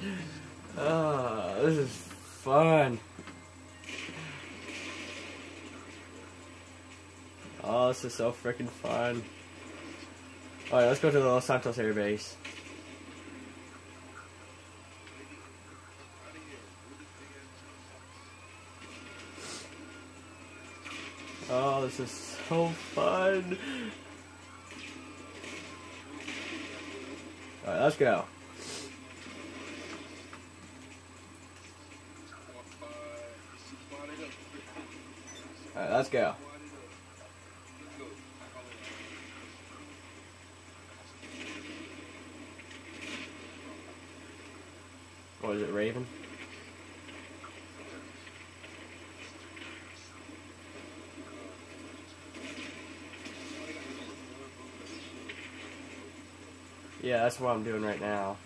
Oh, this is fun. Oh, this is so freaking fun. Alright, let's go to the Los Santos Air Base. Oh, this is so fun. Alright, let's go. Alright, let's go. What is it, Raven? Yeah, that's what I'm doing right now.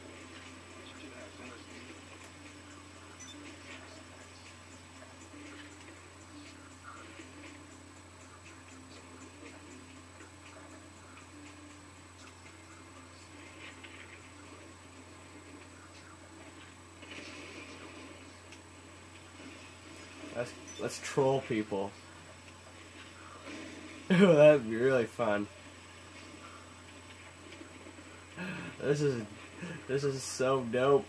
Let's troll people. That'd be really fun. This is so dope.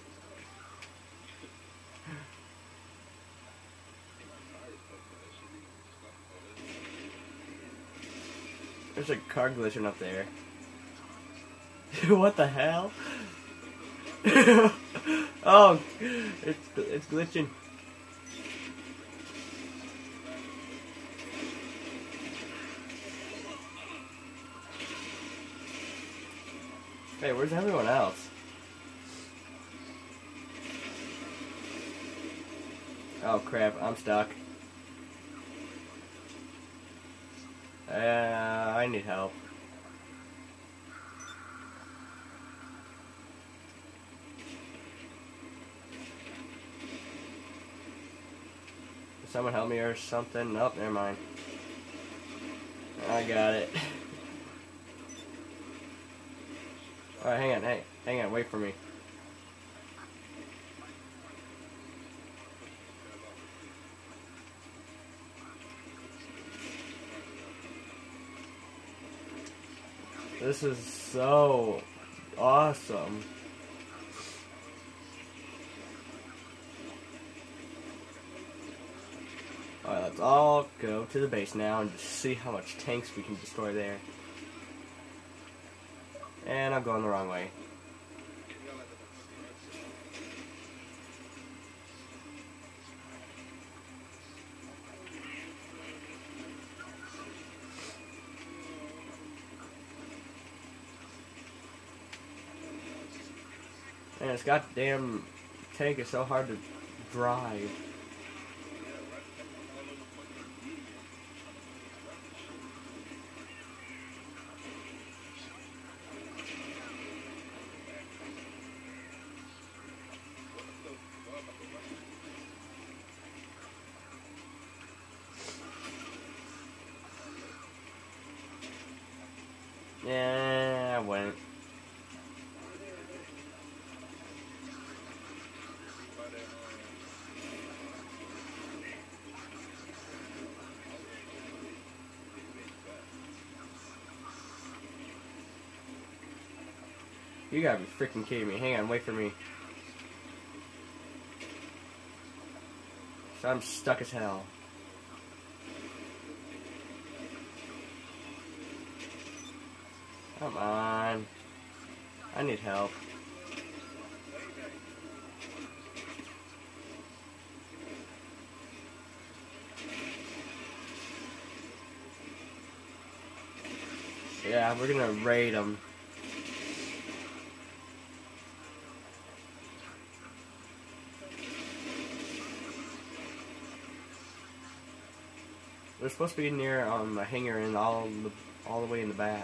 There's a car glitching up there. What the hell? Oh, it's glitching. Hey, where's everyone else? Oh crap, I'm stuck. I need help. Can someone help me or something? Nope, never mind. I got it. Alright, hang on, hey, hang on, wait for me. This is so awesome. Alright, let's all go to the base now and just see how much tanks we can destroy there. And I'm going the wrong way. Man, this goddamn tank is so hard to drive. Yeah, I went. You gotta be freaking kidding me. Hang on, wait for me. So I'm stuck as hell. Come on. I need help. Yeah, we're gonna raid them. We're supposed to be near a hangar and all the way in the back.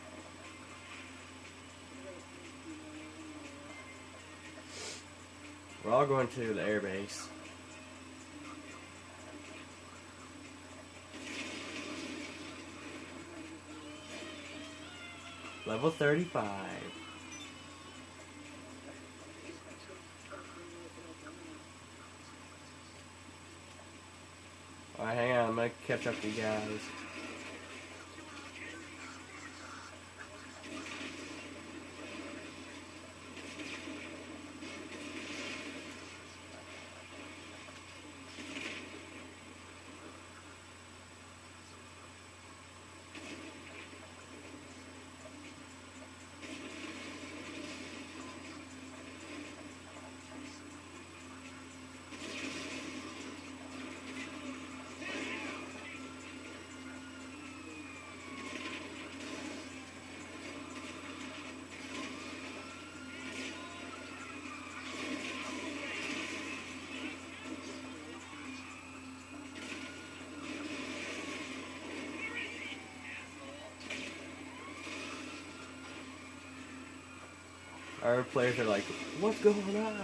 We're all going to the airbase. Level 35. trying to catch up to you guys. Our players are like, what's going on?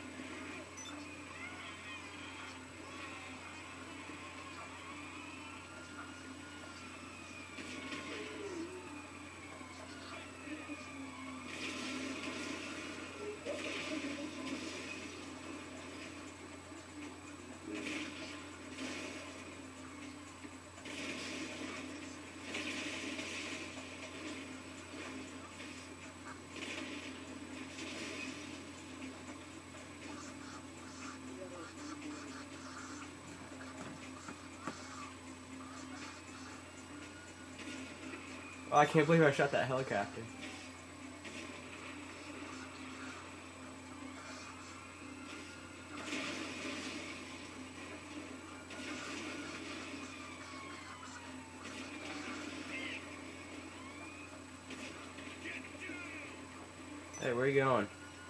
Oh, I can't believe I shot that helicopter. Hey, where are you going?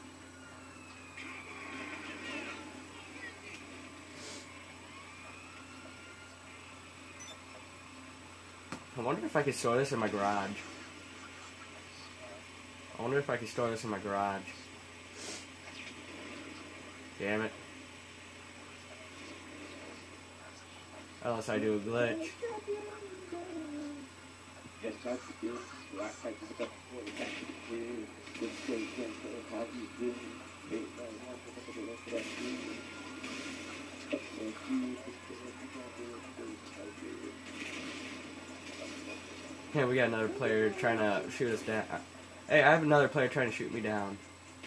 I wonder if I could store this in my garage. I wonder if I could store this in my garage. Damn it. Unless I do a glitch. Hey, we got another player trying to shoot us down. Hey, I have another player trying to shoot me down.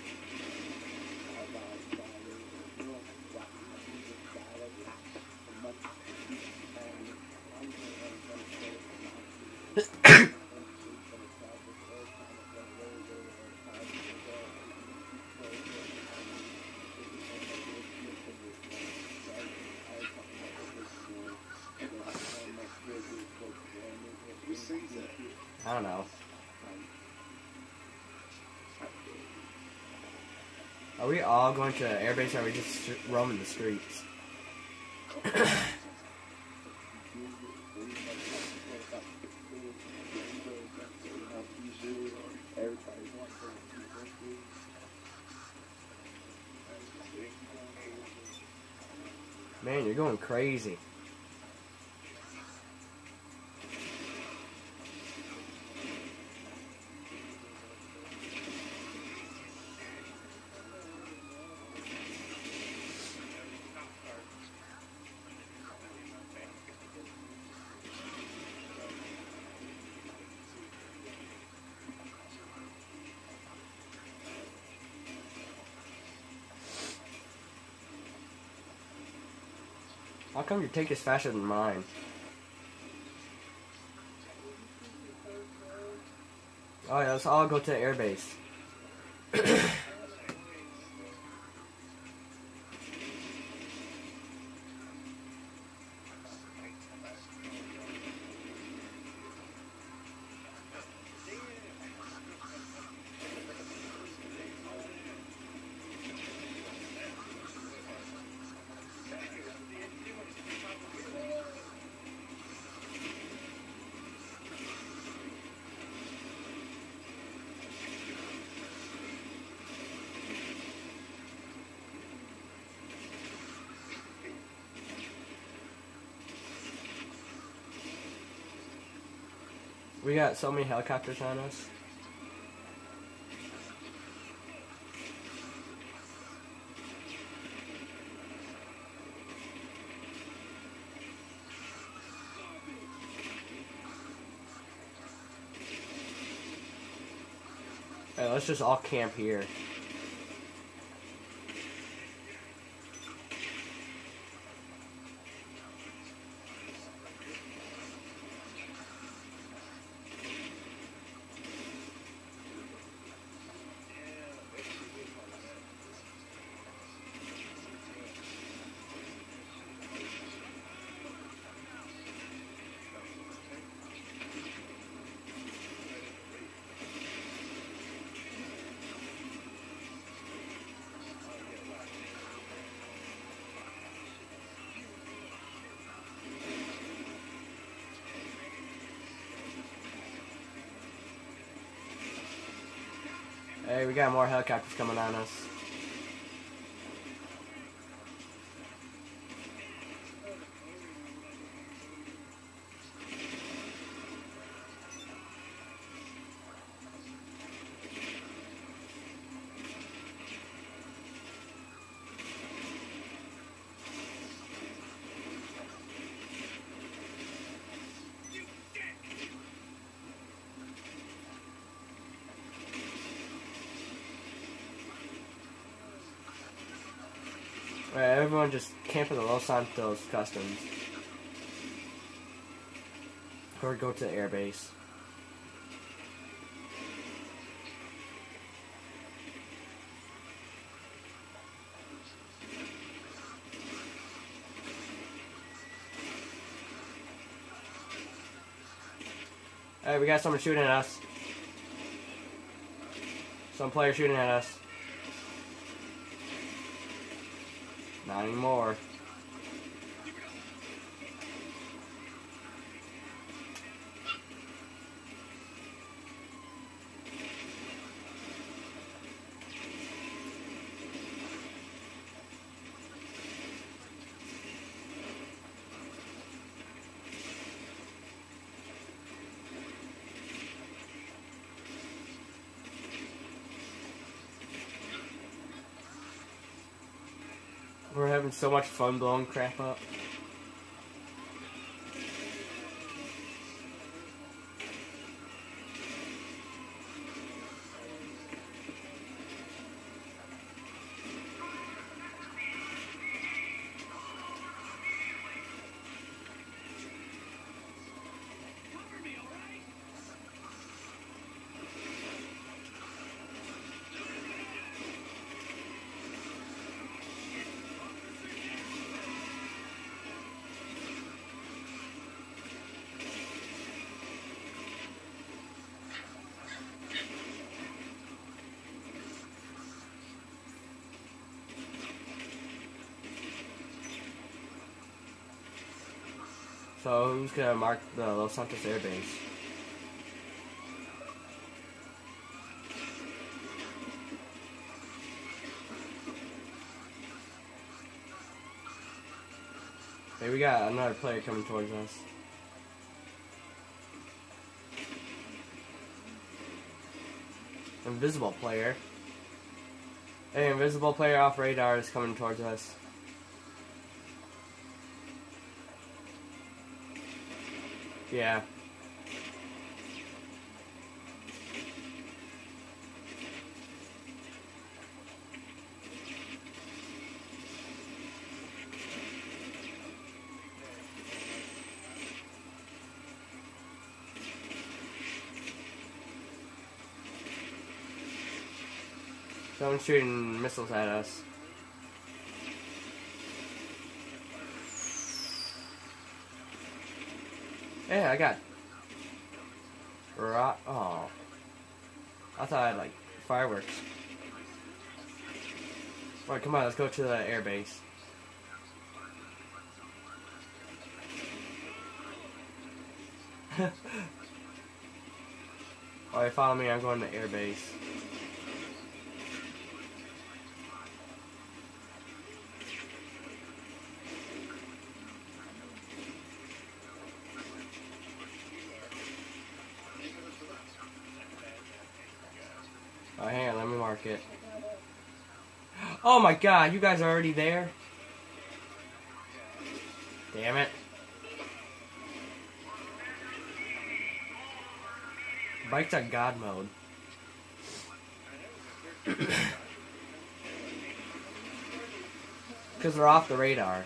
I don't know. Are we all going to airbase or are we just roaming the streets? Man, you're going crazy. How come your take is faster than mine? Oh yeah, let's all go to the airbase. We got so many helicopters on us. let's just all camp here. Hey, we got more helicopters coming on us. Alright, everyone just camp at the Los Santos Customs. Or go to the air base. Alright, we got someone shooting at us. Some player shooting at us. Not anymore. We're having so much fun blowing crap up. So who's gonna mark the Los Santos Air Base? Hey, we got another player coming towards us. Invisible player. Hey, invisible player off radar is coming towards us. Yeah. Someone's shooting missiles at us. Yeah, I got rock. Oh, I thought I had like fireworks. Alright, come on, let's go to the air base. Alright, follow me. I'm going to air base. Oh, hang on, let me mark it. Oh my god, you guys are already there? Damn it. Bike's on God mode. Because they're off the radar.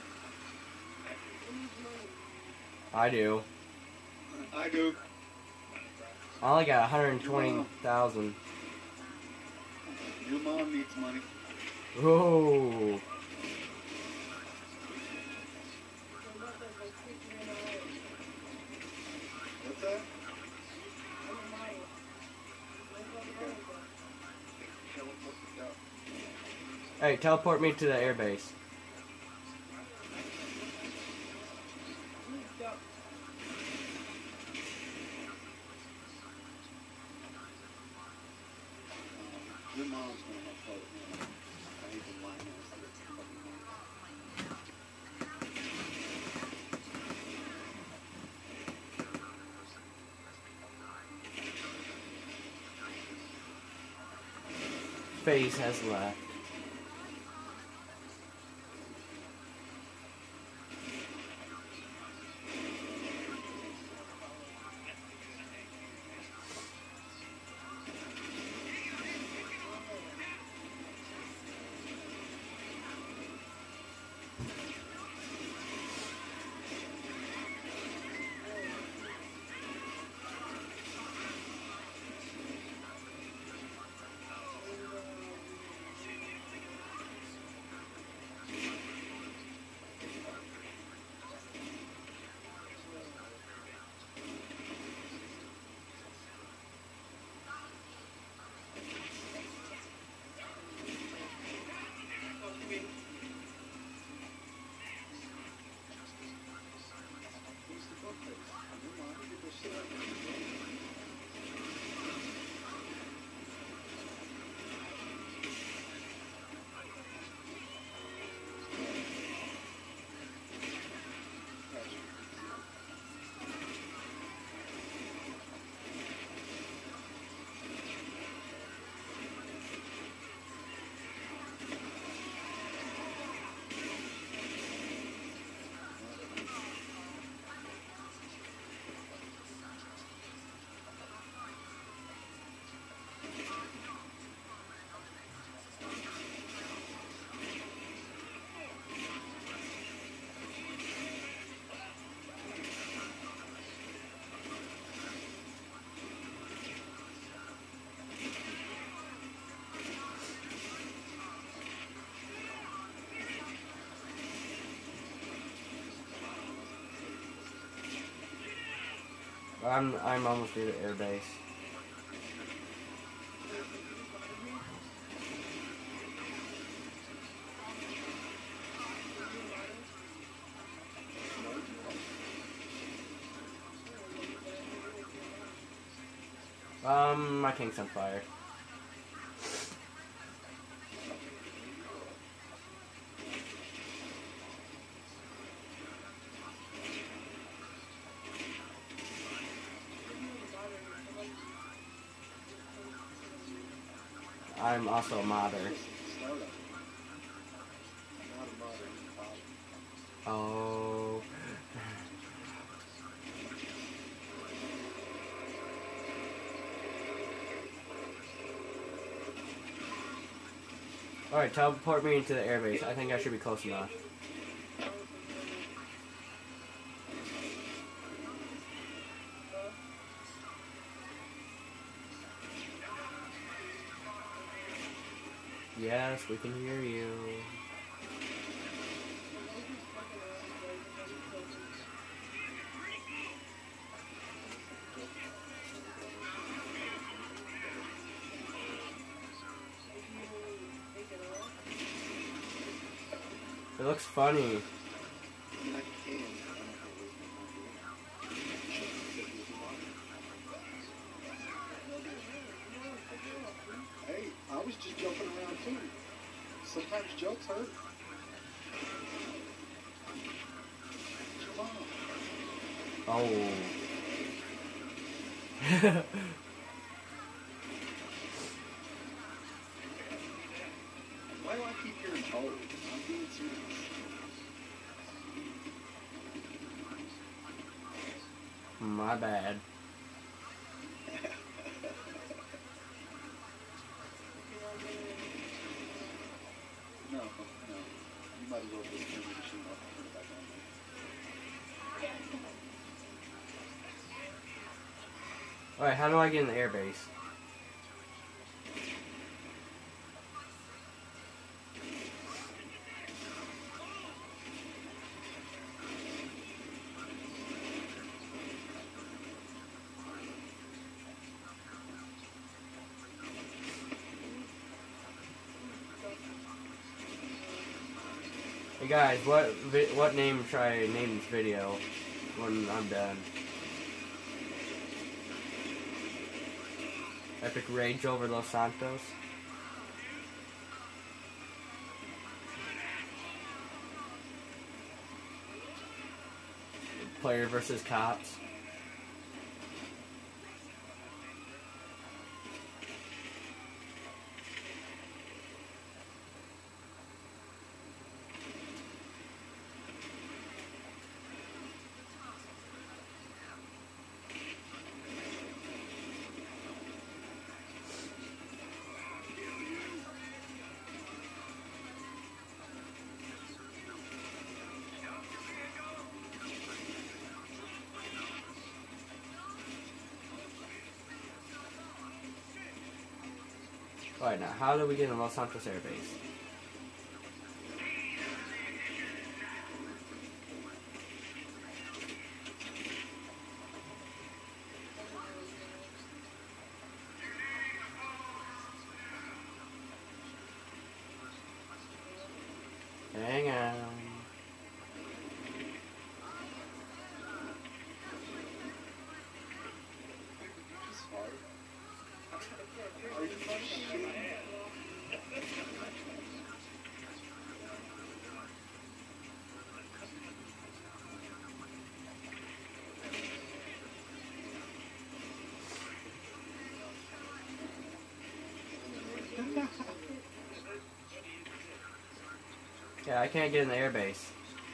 I do. I do. I only got 120,000. Your mom needs money. Whoa. What's that? Hey, teleport me to the airbase. Your mom's gonna have fun with me. I hate to lie now, so it's fucking money. Phase has left. I'm almost near the airbase. My tank's on fire. I'm also a modder. Oh. Alright, teleport me into the airbase. I think I should be close enough. Yes, we can hear you. It looks funny. Hey, I was just jumping around too. Sometimes jokes hurt. Come on. Oh. Why do I keep hearing oh? I'm being serious. My bad. No, you might as well just turn the machine off and turn it back on. Alright, how do I get in the airbase? Hey guys, what name should I name this video when I'm done? Epic Rage over Los Santos? Player versus cops? Alright, now how do we get in Los Santos Air Base? Hang on. Are you fucking Yeah, I can't get in the airbase.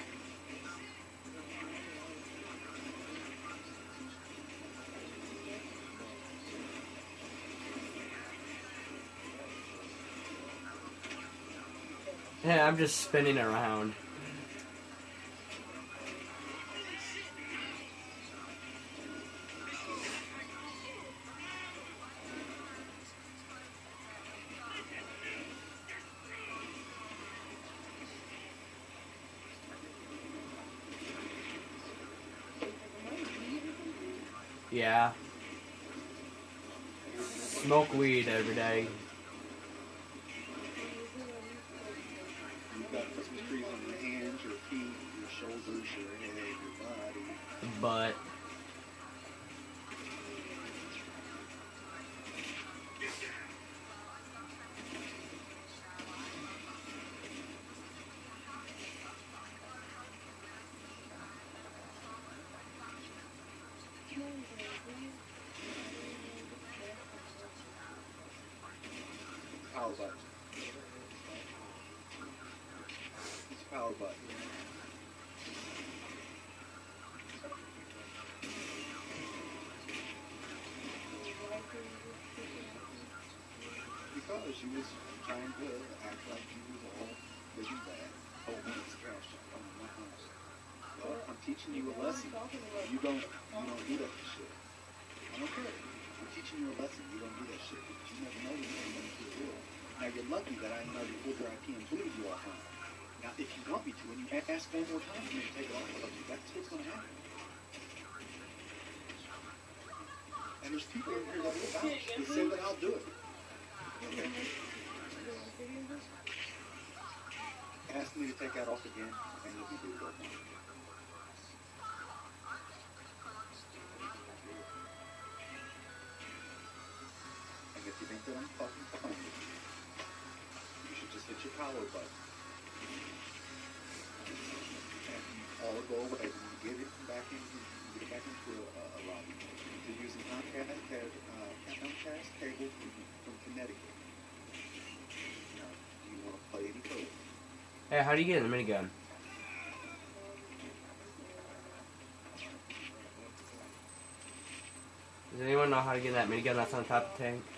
Yeah, I'm just spinning around. Yeah. Smoke weed every day. You've got Christmas trees on your hands, your feet, your shoulders, your head, your body. But Power button. It's a power button. Because she was trying to act like she was all big and bad. Oh, man, it's trash. Oh, my house. Well, I'm teaching you a lesson. You don't do that shit. I don't care. I'm teaching you a lesson. You don't do that shit. You never know when you're going to do it. Now, you're lucky that I know your older IP and believe you all time. Now, if you want me to, and you ask one more time for me to take it off of you, that's what's going to happen. And there's people in here that will vouch. They say that I'll do it. Okay? Ask me to take that off again, and you'll be doing it. And if you think that I'm fucking funny, you should just hit your power button. And all will go away when you get it back into a lobby. You're using Comcast cable from Connecticut. Now, do you want to play any code? hey, how do you get in the minigun? Does anyone know how to get in that minigun that's on top of the tank?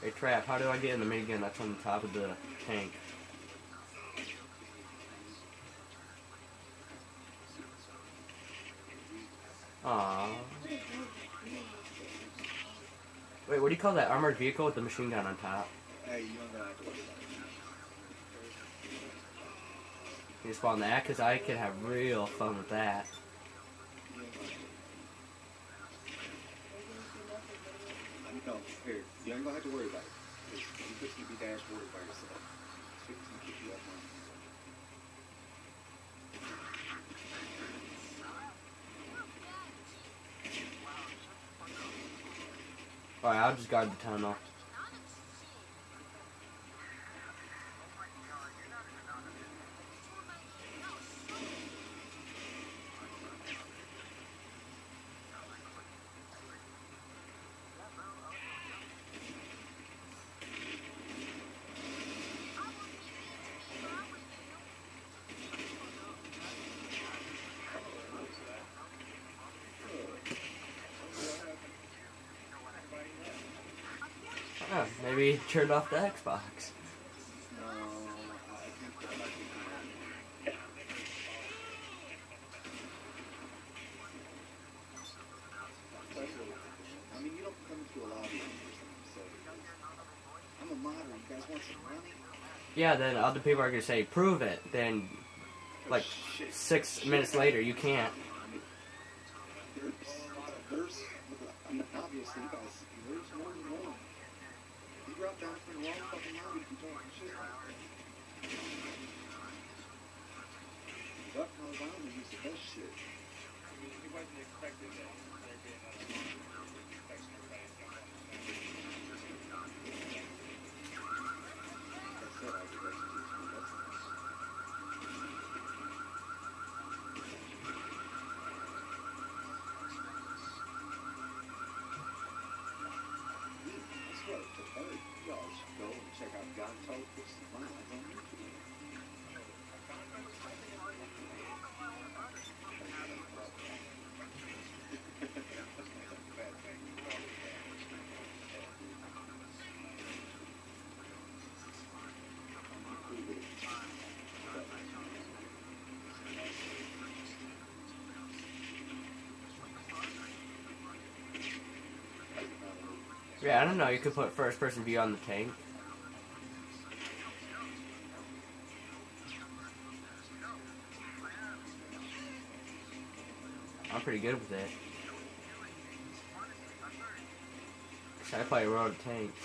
Hey, Trap, how do I get in the minigun that's on the top of the tank? Aww. Wait, what do you call that armored vehicle with the machine gun on top? Hey, you don't have to worry about it. Can you spawn that? Because I could have real fun with that. No, here, you ain't gonna have to worry about it. You're just gonna be dashboarded by yourself. It's fixing to keep you up on. Alright, I'll just guard the tunnel. Oh, maybe he turned off the Xbox. I mean, you don't come into a lobby and say, I'm a modder, you guys want some money? Yeah, then other people are going to say, prove it. Then, like, 6 minutes later, you can't. There's, I mean, obviously, you guys, there's more than one. You drop down from the wrong fucking lobby if you talking shit like that. Duck knows I'm gonna use the best shit. I mean, he wasn't expecting that there be another one. Expecting everybody to jump on the same. Like I said, I was expecting to do that's nice. That's what, the third, y'all should go and check out God Talk with some lines on YouTube. Yeah, I don't know. You could put first person view on the tank. I'm pretty good with it. So I play Road Tanks.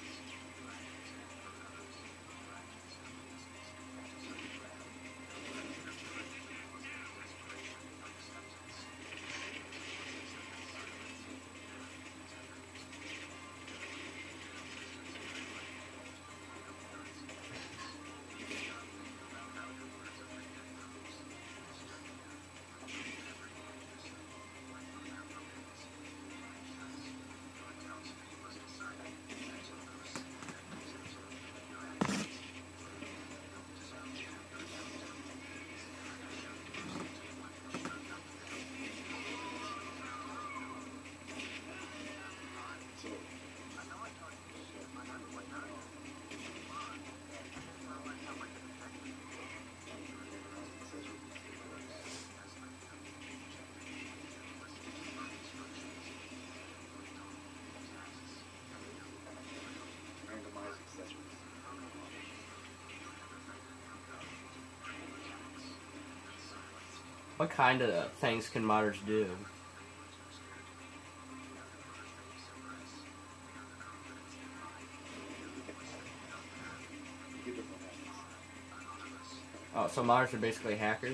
What kind of things can modders do? Oh, so modders are basically hackers?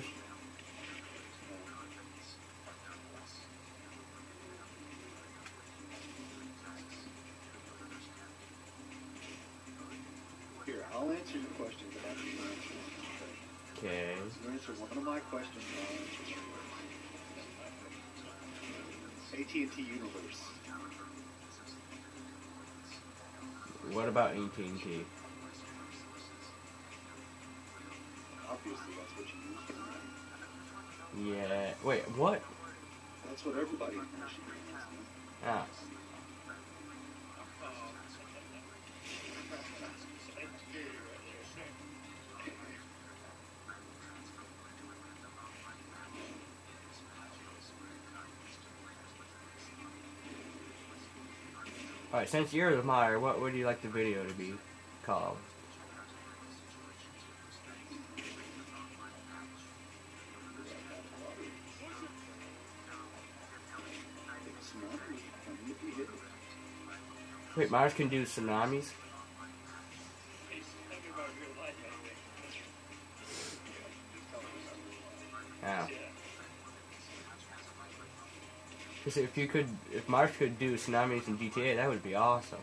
Here, I'll answer your questions after you answer. Okay. You answer one of my questions, and I'll answer yours. AT&T Universe. What about AT&T? Obviously, that's what you use for money. Yeah. Wait, what? That's what everybody in Michigan uses. Ah. Alright, since you're the moderator, what would you like the video to be called? Wait, Mars can do tsunamis? Yeah. Because if Mars could do tsunamis in GTA, that would be awesome.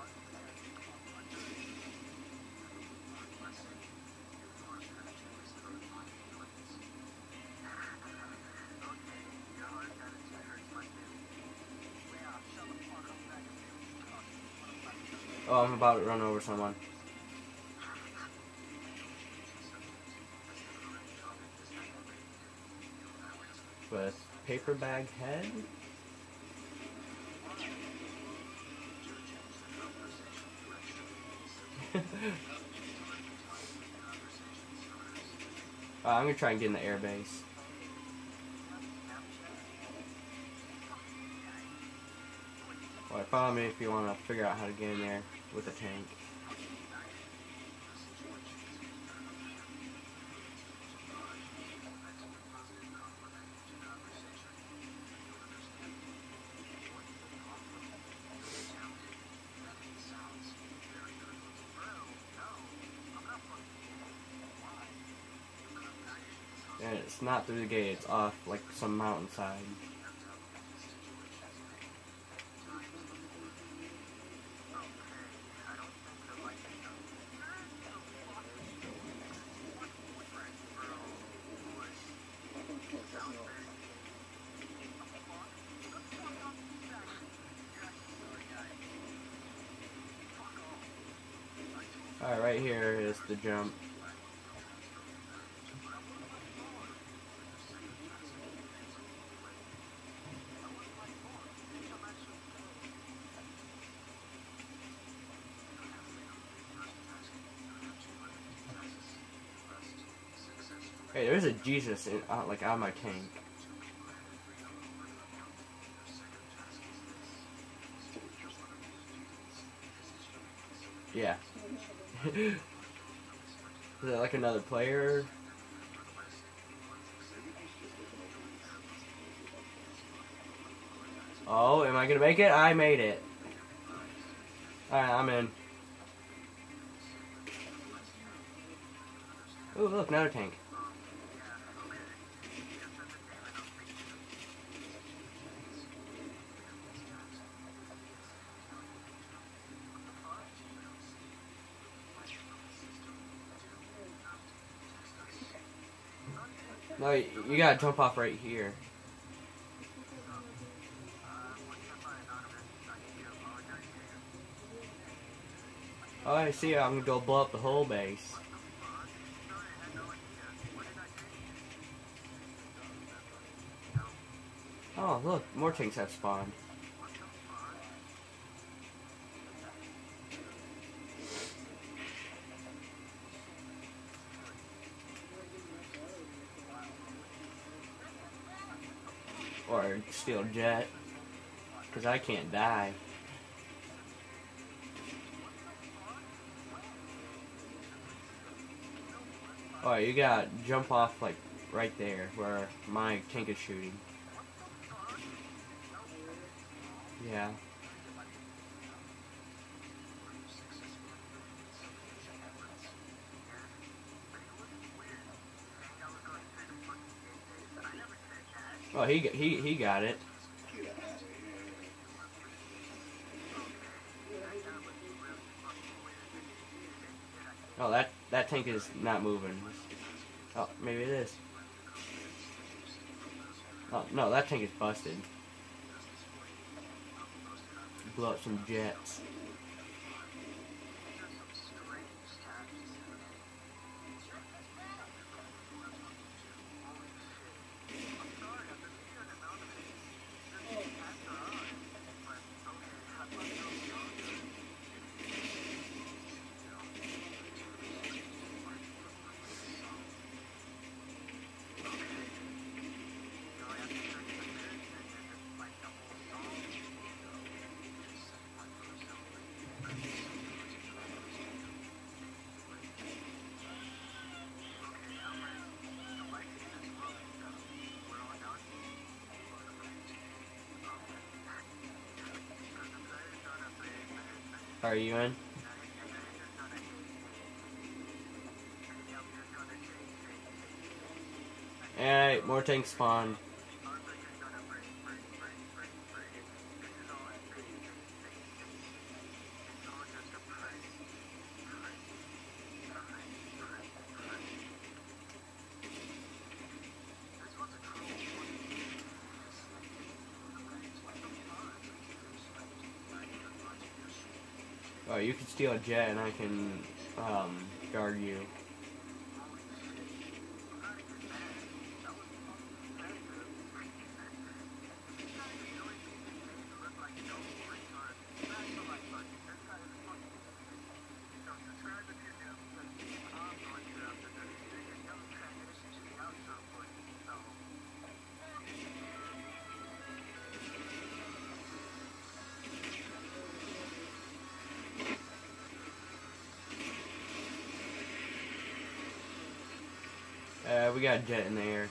Oh, I'm about to run over someone. With paper bag head? I'm gonna try and get in the air base. Alright, follow me if you want to figure out how to get in there with a tank. And it's not through the gate, it's off like some mountainside. Alright, right here is the jump. Hey, there's a Jesus in, like on my tank. Yeah. Is that like another player? Oh, am I gonna make it? I made it. Alright, I'm in. Ooh, look, another tank. No, you gotta jump off right here. Oh, I see. I'm gonna go blow up the whole base. Oh, look, more tanks have spawned. Or steal jet, because I can't die. Oh, you gotta jump off like right there where my tank is shooting. Yeah. Oh, he got it. Oh, that tank is not moving. Oh, maybe it is. Oh, no, that tank is busted. Blow up some jets. Are you in? Alright, more tanks spawned. Oh, you can steal a jet and I can guard you. We got a jet in the air.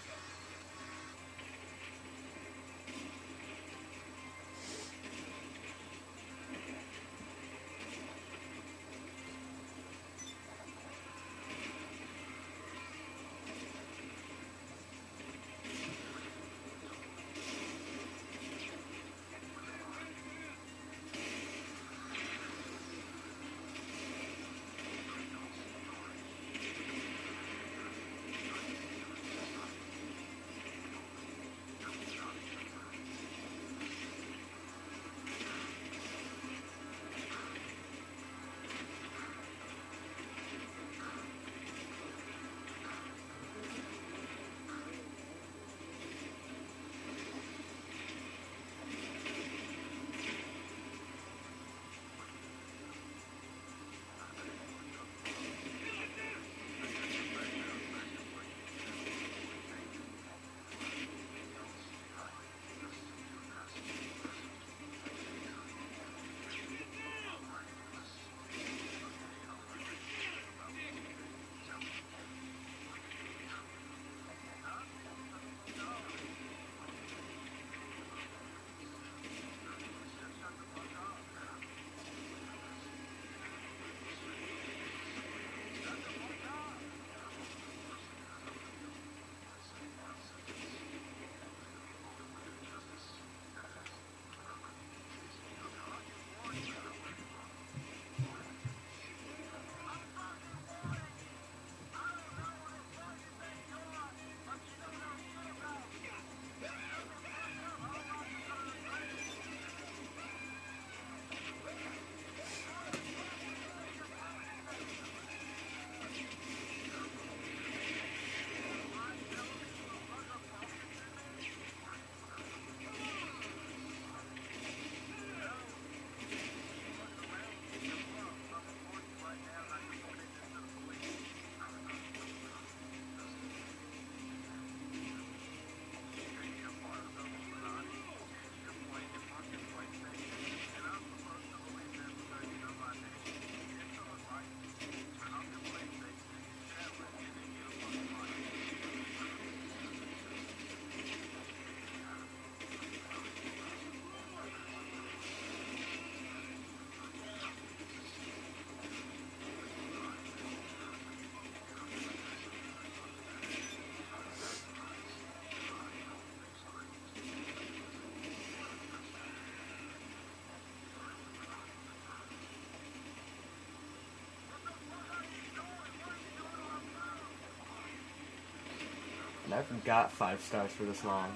Never got 5 stars for this long.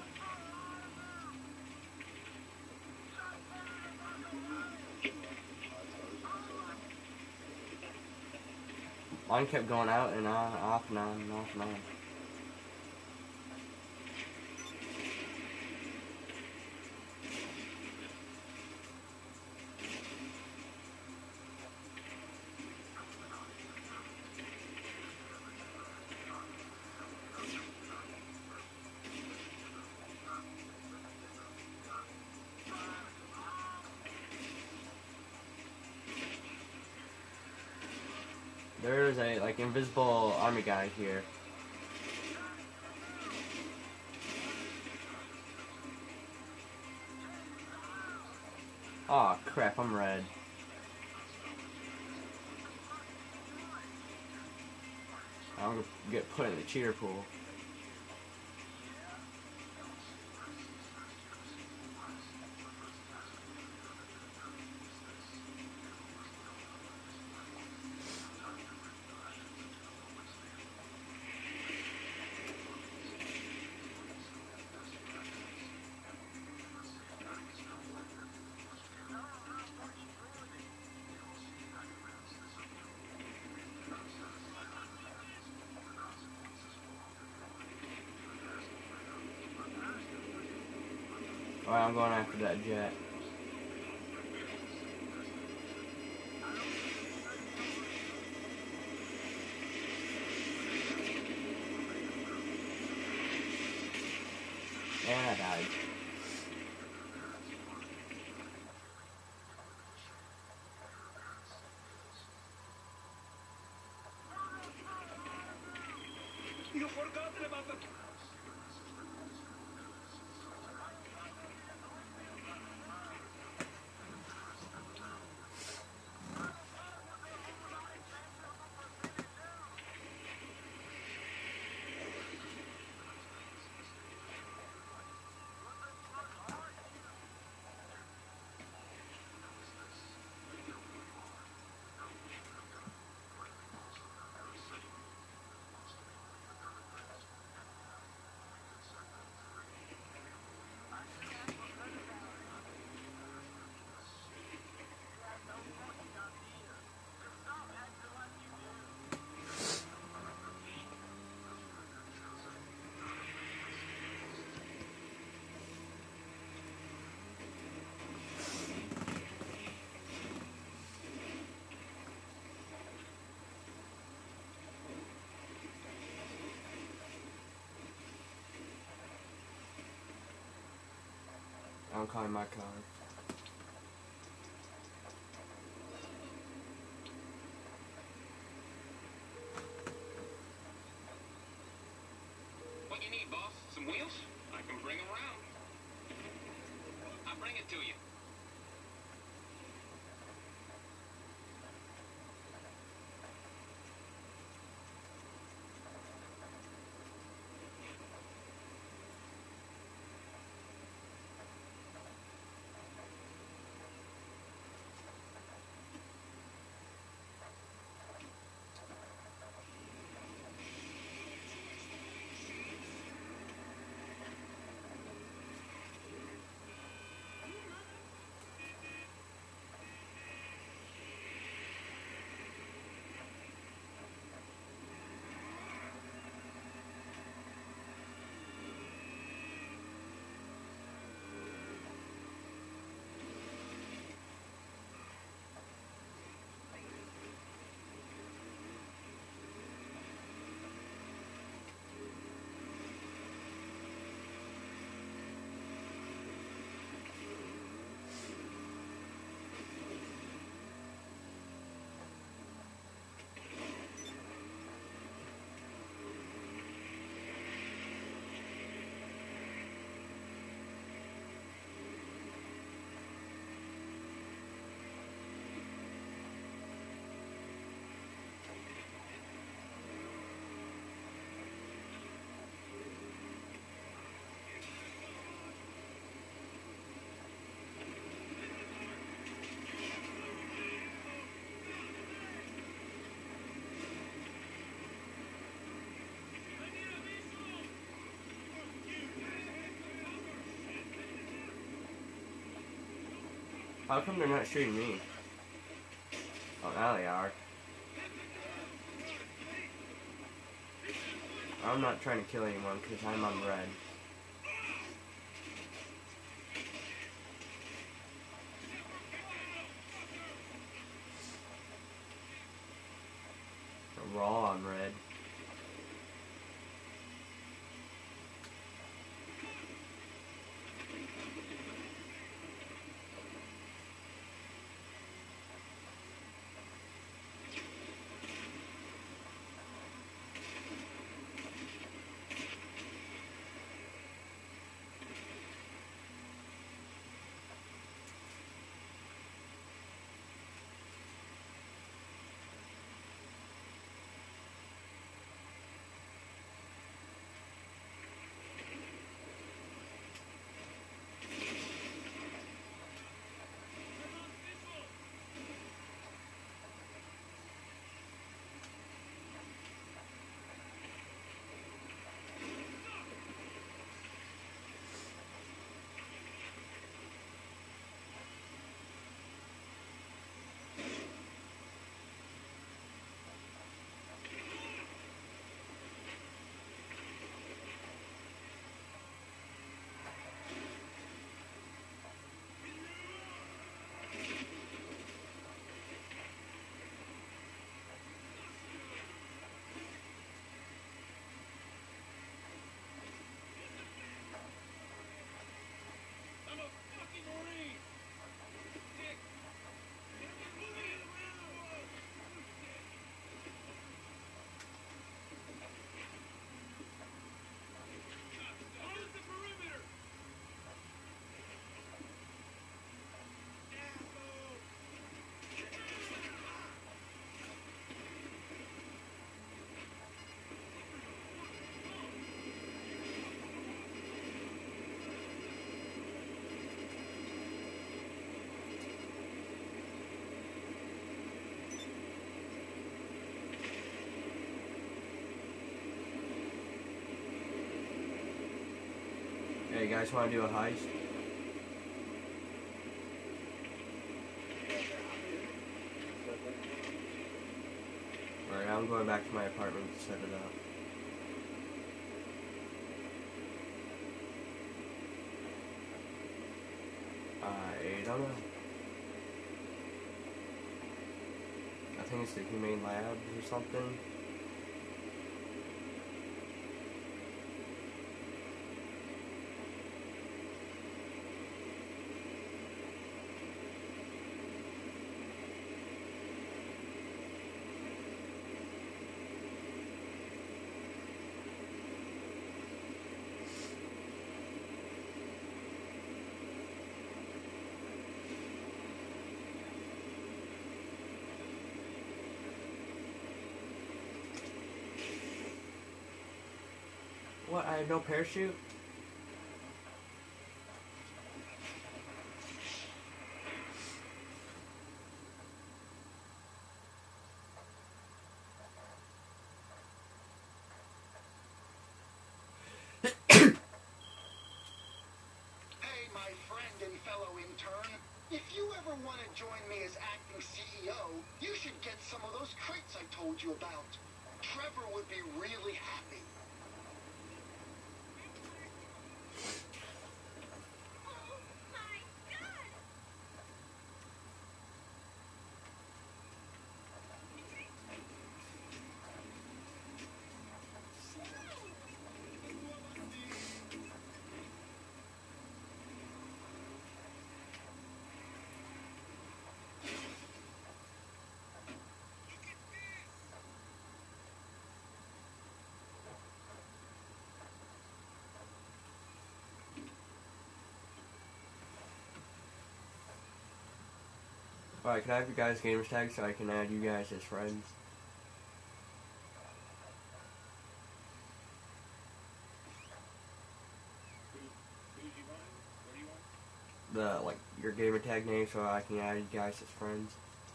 Mine kept going out and on, off and on, and off and on. There's a like invisible army guy here. Aw, crap, I'm red. I'll get put in the cheater pool. Alright, I'm going after that jet. And I died. You forgot about the... I'm calling my car. What you need, boss? Some wheels? I can bring them around. I'll bring it to you. How come they're not shooting me? Oh, now they are. I'm not trying to kill anyone because I'm on red. We're all on red. Hey, you guys want to do a heist? Alright, I'm going back to my apartment to set it up. I don't know. I think it's the Humane Labs or something. What? I have no parachute? Hey, my friend and fellow intern. If you ever want to join me as acting CEO, you should get some of those crates I told you about. Trevor would be really happy. Alright, can I have your guys' gamer tag so I can add you guys as friends? Who do you want? What do you want? Like, your gamer tag name so I can add you guys as friends.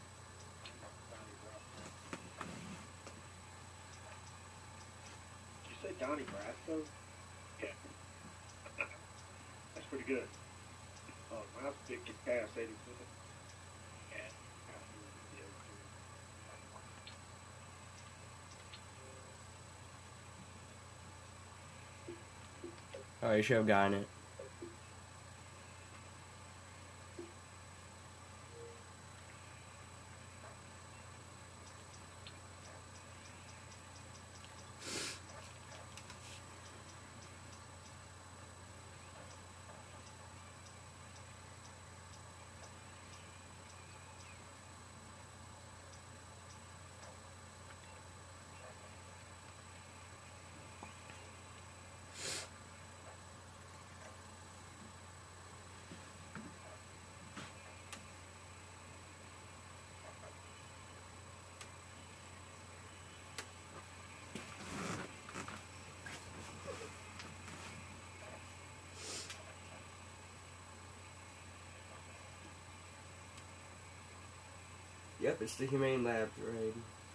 Did you say Donnie Brasco? Yeah. That's pretty good. Oh, mine's Big Cass 87. Yeah. Alright, you should have gotten it. Yep, it's the Humane Labs raid.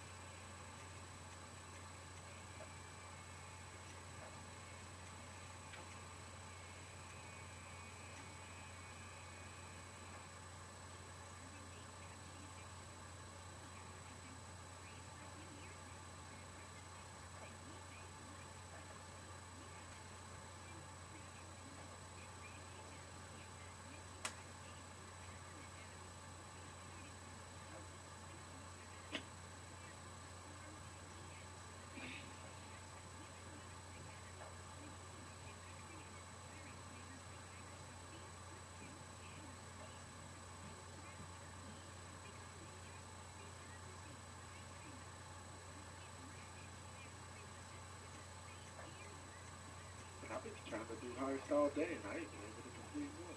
I've been trying to do heist all day and I ain't been able to complete one.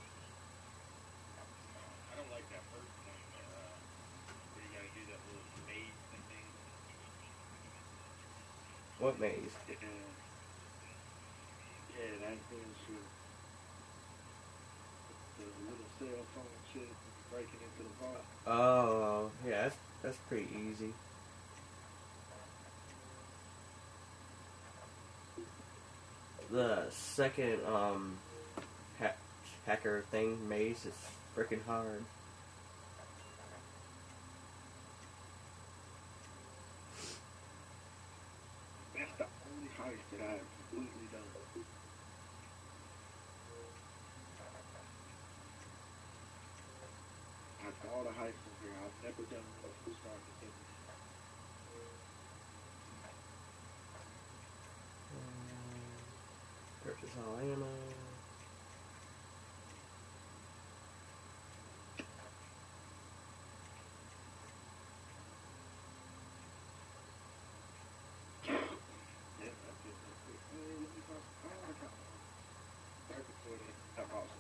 I don't like that first one where you gotta do that little maze thing. What maze? Yeah, that bullshit. The little cell phone shit breaking into the vault. Oh, yeah, that's pretty easy. The second hacker thing maze is freaking hard. That's the only heist that I have completely done. After all the heists from here, I've never done one from start to finish. Purchase all ammo. Yeah, that's it. Hey, let me cross. Oh, I got one. Start recording. That's awesome.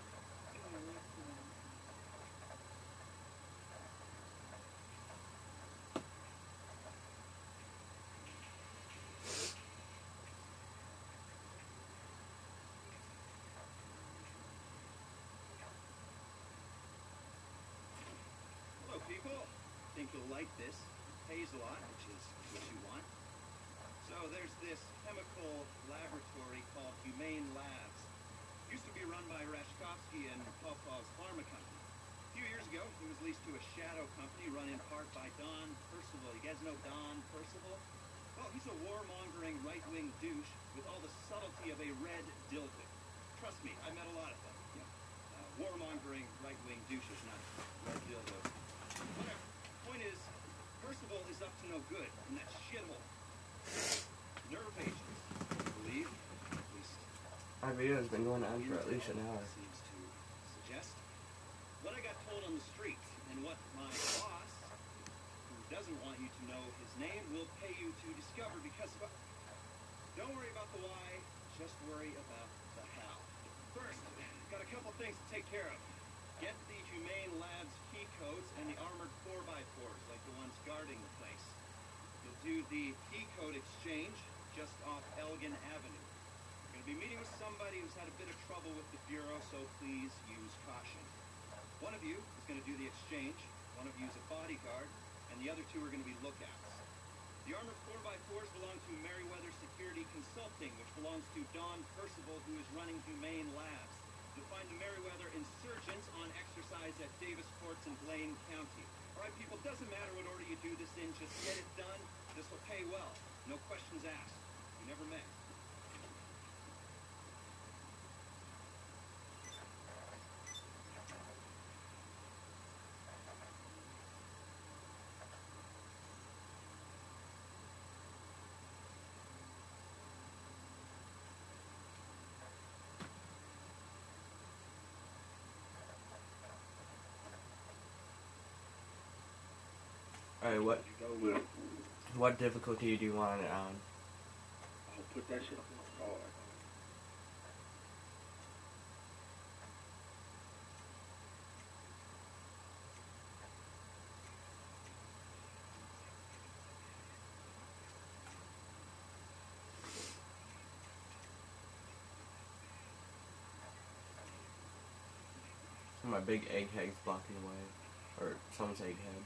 Hello, people. Think you'll like this. Pays a lot, which is what you want. So there's this chemical laboratory called Humane Labs. Used to be run by Rashkovsky and Popov's pharma company. A few years ago, it was leased to a shadow company run in part by Don Percival. You guys know Don Percival? Well, he's a warmongering right-wing douche with all the subtlety of a red dildo. Trust me, I met a lot of them. Warmongering right-wing douches, not red dildos. Whatever. Point is, Percival is up to no good in that shithole. Nerve agents, I believe, at least Our video has been going on for at least an hour. seems to suggest. What I got told on the street, and what my boss, who doesn't want you to know his name, will pay you to discover, because don't worry about the why, just worry about the how. First, got a couple things to take care of. Get the Humane Labs key codes and the armored 4x4s, like the ones guarding the place. You'll do the key code exchange just off Elgin Avenue. You're going to be meeting with somebody who's had a bit of trouble with the Bureau, so please use caution. One of you is going to do the exchange, one of you is a bodyguard, and the other two are going to be lookouts. The armored 4x4s belong to Merriweather Security Consulting, which belongs to Don Percival, who is running Humane Labs. You'll find the Merriweather insurgents on exercise at Davis Courts in Blaine County. All right, people, doesn't matter what order you do this in, just get it done. This will pay well. No questions asked. You never met. Alright, You go with. what difficulty do you want it on? I'll put that shit on hard. My big egghead's blocking the way. Or someone's egghead.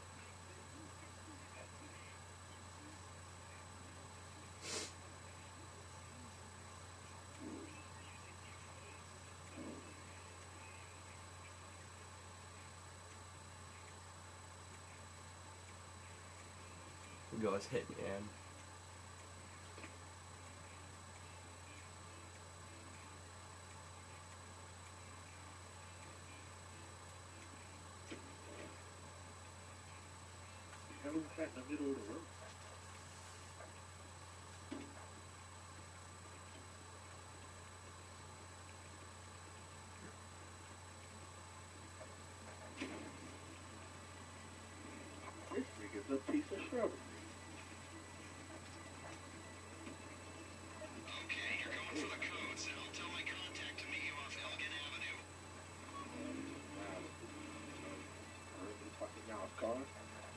Go as Hitman. Hell is that in the middle of the room? This nigga's a piece of shrubbery. Okay, you're going for the code, so I'll tell my contact to meet you off Elgin Avenue. Wow. Heard them fucking mouth cars.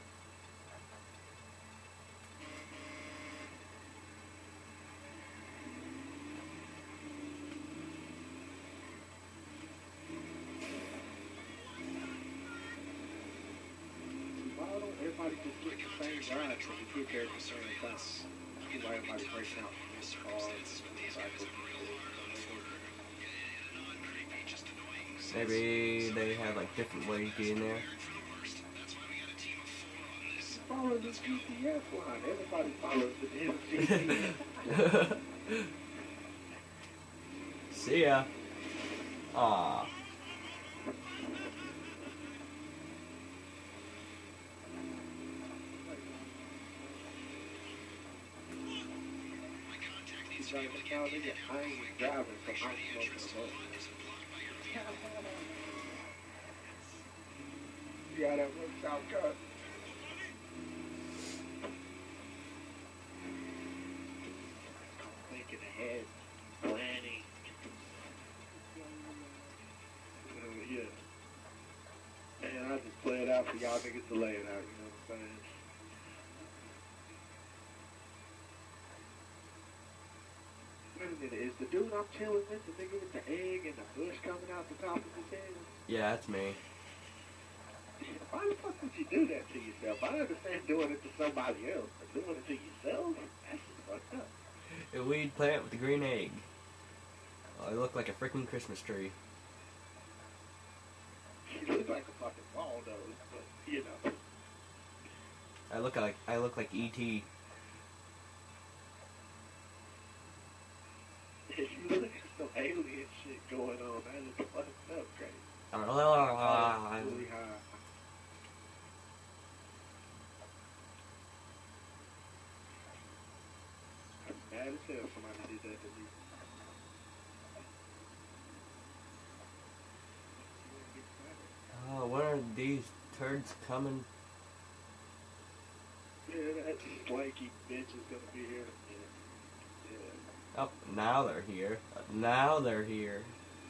Why don't everybody just get the same ride so we get there at the same time? See why everybody breaks out in this car, cycle. Real hard on Ford. Getting in and on creepy just to Maybe they have like different ways to get in there. Follow the GPS line. Everybody follows the damn GPS. See ya. Aw. He's like, no, nigga, I ain't driving, so I'm smoking a boat. See how that works out, cuz? Thinking ahead, planning. Yeah. And I just play it out for y'all niggas to lay it out, you know what I'm saying? Wait a minute, is the dude I'm chilling with the nigga with the egg and the bush coming out the top of his head? Yeah, that's me. Why the fuck would you do that to yourself? I understand doing it to somebody else, but doing it to yourself? That's just fucked up. A weed plant with a green egg. Oh, I look like a freaking Christmas tree. You look like a fucking Waldo, but you know. I look like E.T. If you look at some alien shit going on, that looks fucked up, crazy. Really high. I'm mad as hell somebody did that to me. Oh, when are these turds coming? Yeah, that slanky bitch is gonna be here in a minute. Yeah. Oh, now they're here. Now they're here.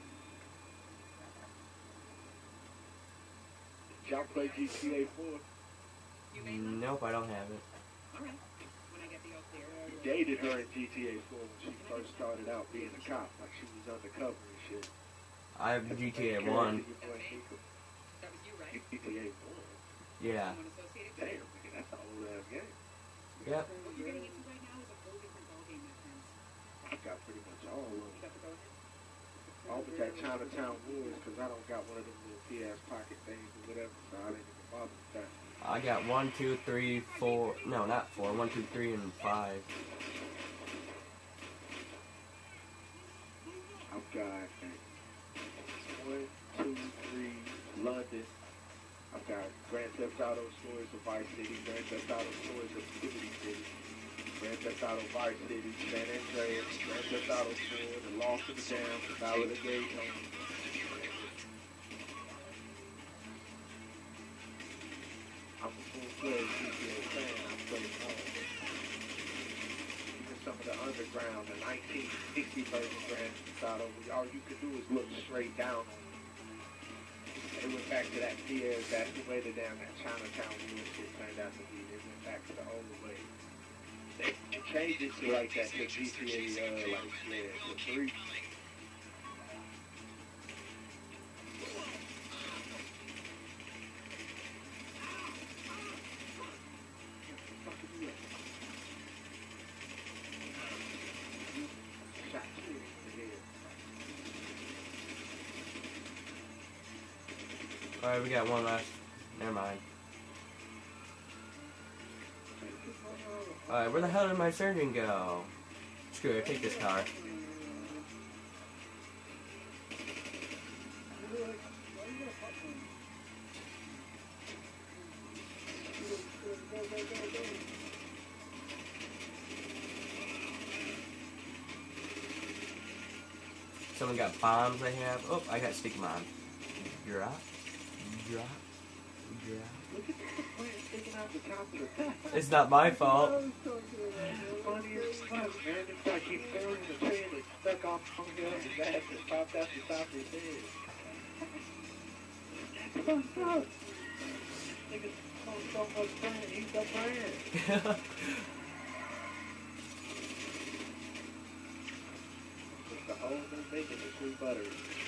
Did y'all play GTA 4? Nope, I don't have it. Alright. When I get the all clear. You dated her in GTA 4 when she first started out being a cop, like she was undercover and shit. I have GTA 1. That was you, right? GTA 1? Yeah. Someone associated with Damn, it? nigga, that's an old ass game. Yep. What you're getting into right now is a whole different ballgame, my friends. I got pretty much all of You them. got the go ahead? All but that Chinatown Wars, because I don't got one of them little PS pocket things or whatever, so I didn't even bother with that. I got 1, 2, 3, 4. No, not 4. 1, 2, 3, and 5. I've got 1, 2, 3, London. I've got Grand Theft Auto Stories of Vice City, Grand Theft Auto Stories of Liberty City, Grand Theft Auto Vice City, San Andreas, Grand Theft Auto 4, The Lost of the Damned, The Ballad of Gay Tony. I'm a full-fledged GTA fan. I play all. Even some of the underground, the 1960 version Grand Theft Auto, where all you could do is look straight down on it. They went back to that Pierre, that's the way down that Chinatown shit turned out to be. They went back to the old way. They changed it to like that to GTA, like, yeah, the 3. Shot you in the head. Alright, we got one left. Never mind. Alright, where the hell did my surgeon go? Screw it, take this car. Someone got bombs they have. Oh, I got sticky bomb. Drop. Drop. Drop. Look at the plant sticking out the top of the top. It's not my fault. Funny as fuck, man. It's like he's filling the tree and it's stuck off on the other ass and popped out the top of his head. That's fucked up. Niggas so much brand. He's the brand. It's the whole new making the true butter.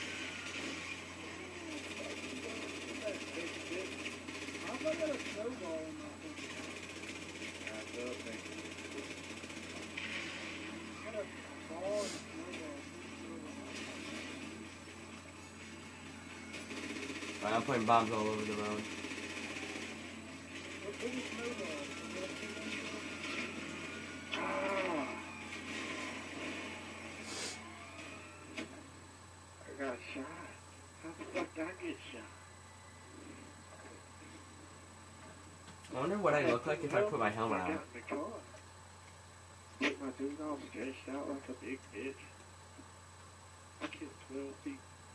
I got a snowball in my thing. I love making it. I got a ball and a snowball. I'm putting bombs all over the road. Ah. I got shot. How the fuck did I get shot? I wonder what I look like if I put my helmet I on. got in the car. Get my dude all stretched out like a big bitch. I killed 12 people.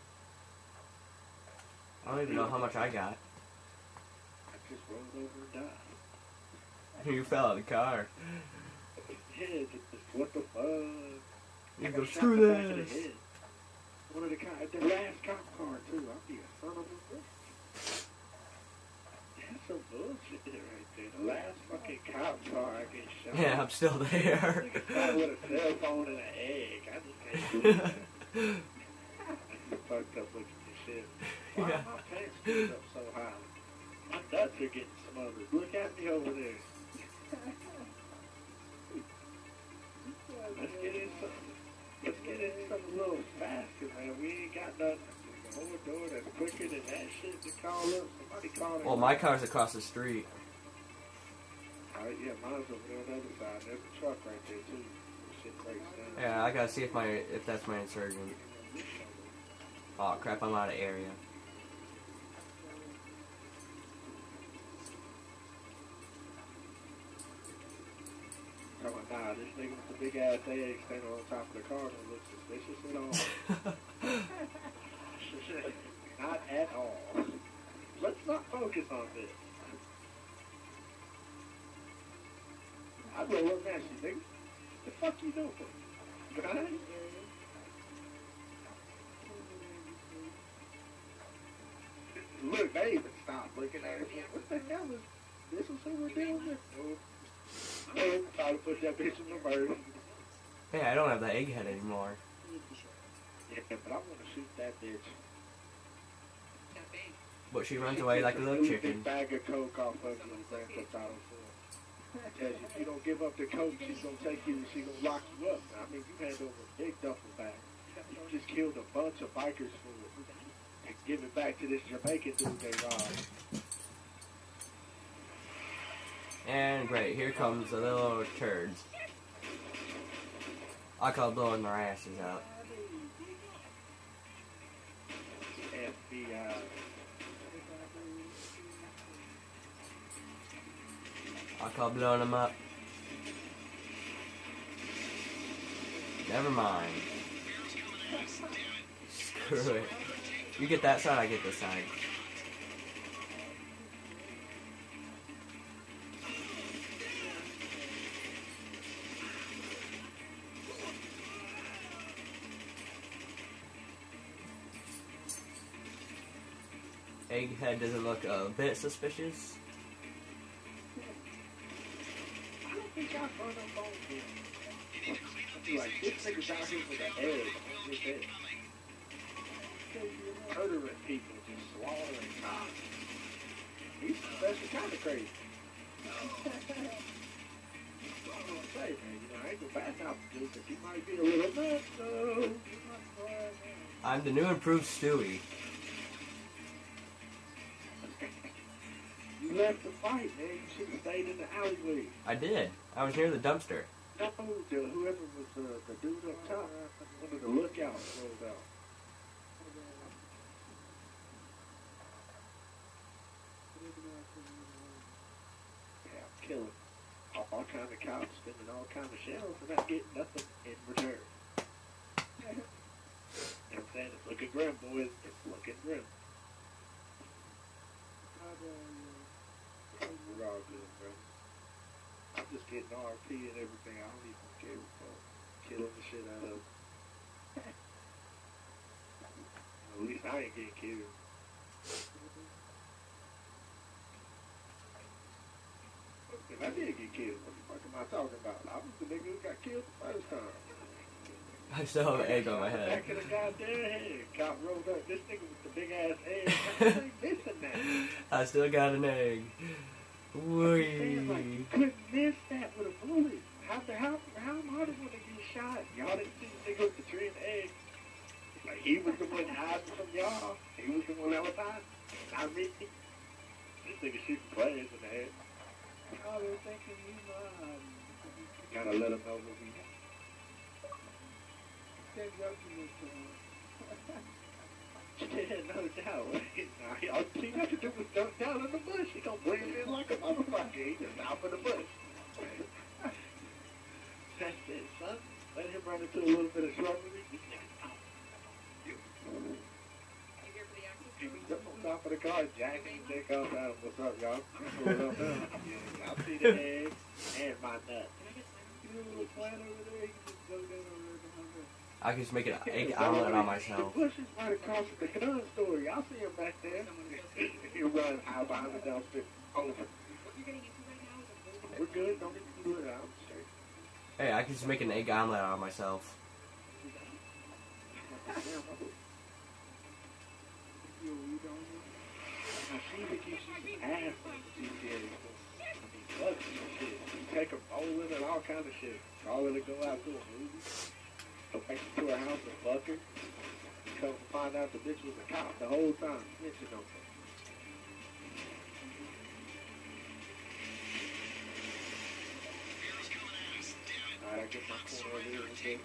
I don't even know how much I got. I just rolled over and died. You fell out of the car. Yeah, just, what the fuck? You I go, got shot screw in the back of the this. head. One of the last cop car too. I'll be a son of a bitch. That's some bullshit right there. The last fucking cop car I get shot. Yeah, I'm still there. Nigga shot with a cell phone and an egg. I just can't do that. You fucked up looking at shit. Why Yeah. are my pants getting up so high? My nuts are getting smothered. Look at me over there. Let's get in something a little faster, man. We ain't got nothing. The whole door that's quicker than that shit to call up. Somebody call it. Well, my car's across the street. Alright, yeah, mine's over there on the other side. There's a truck right there, too. Shit breaks down. Yeah, I gotta see if that's my insurgent. Oh crap, I'm out of area. Come on, nah, this nigga with the big ass egg standing on top of the car don't look suspicious at all. Not at all. Let's not focus on this. I roll up next to you, nigga. The fuck you doing? Right? Look, they even stopped looking at it. What the hell is this? Is who we're dealing with? Oh, try to put that bitch in reverse. Hey, I don't have the egghead anymore. Yeah, but I want to shoot that bitch. That big. But she runs away like a little Big chicken. bag of coke off of you and Grand Theft Auto 4. I tell you, if you don't give up the coke, she's gonna take you and she's gonna lock you up. I mean, you hand over a big duffel bag. You just killed a bunch of bikers for it. And give it back to this Jamaican dude they robbed. And great, here comes the little turds. I call blowing their asses out. FBI. I call blowing them up. Never mind. Screw it. You get that side, I get this side. Egghead doesn't look a bit suspicious. I don't think y'all run up on him. Like, this nigga's out here with an egg on his head. Murdering people, just slaughtering cops. He's a special kind of crazy. I'm gonna say, man, you know, I ain't gonna back out the dude, because he might be a little nuts, though. I'm the new improved Stewie. You left the fight, man. You should have stayed in the alleyway. I did. I was near the dumpster. No, whoever was the dude up top, one of the lookouts rolled out. Yeah, I'm killing all kinds of cops, spending all kinds of shells, and not getting nothing in return. You know what I'm saying? It's looking grim, boys. It's looking grim. We're all good, bro. I'm just getting RP and everything. I don't even care about killing the shit out of them. At least I ain't getting killed. If I did get killed, what the fuck am I talking about? I was the nigga who got killed the first time. I still have an egg on my head. Back of the goddamn head. Cop rolled up. This nigga with the big ass head. I ain't missing that. I still got an egg. Saying, like, Whee. you couldn't miss that with a bullet. How am I the one to get shot? Y'all didn't see the nigga with the tree and the egg. Like, he was the one hiding from y'all. He was the one that was hiding. I mean, this nigga shooting players in the head. Oh, they're thinking you mine. Gotta let them know what we Can't joke in this one. Yeah, no doubt. Nah, all he got to do was dunk down in the bush. He gonna blend in like a motherfucker. He just out for the bush. That's it, son. Let him run into a little bit of shrubbery. This nigga's out. You here for the access He code? was up on top of the car, jacking his dick off at him. What's up, y'all? What's up, man? Yeah, I'll see the eggs and my nut. Can I get signed? You know a little plant over there? You can just go down over there behind her. I can just make an egg omelet on myself. The bush is right across from the gun store. Y'all see him back there. He'll run out behind the dumpster. Over. What you're getting into right now is a whole We're good. Don't need to do it out. Straight. Hey, I can just make an egg omelet on myself. I see that you see ass on GTA. Look, shit. You take a bowling and all kind of shit. All of it go out to a movie. Go back to her house and fuck her. Come to find out the bitch was a cop the whole time. Snitching on her. Alright, I get my corner over here and shit.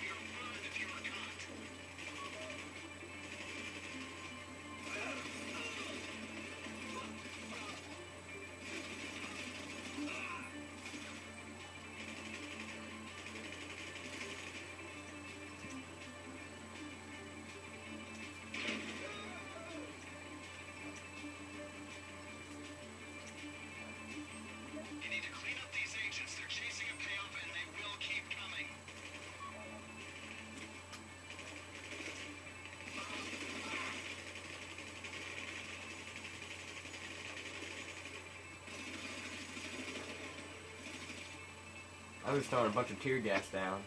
You need to clean up these agents. They're chasing a payoff and they will keep coming. I was throwing a bunch of tear gas down.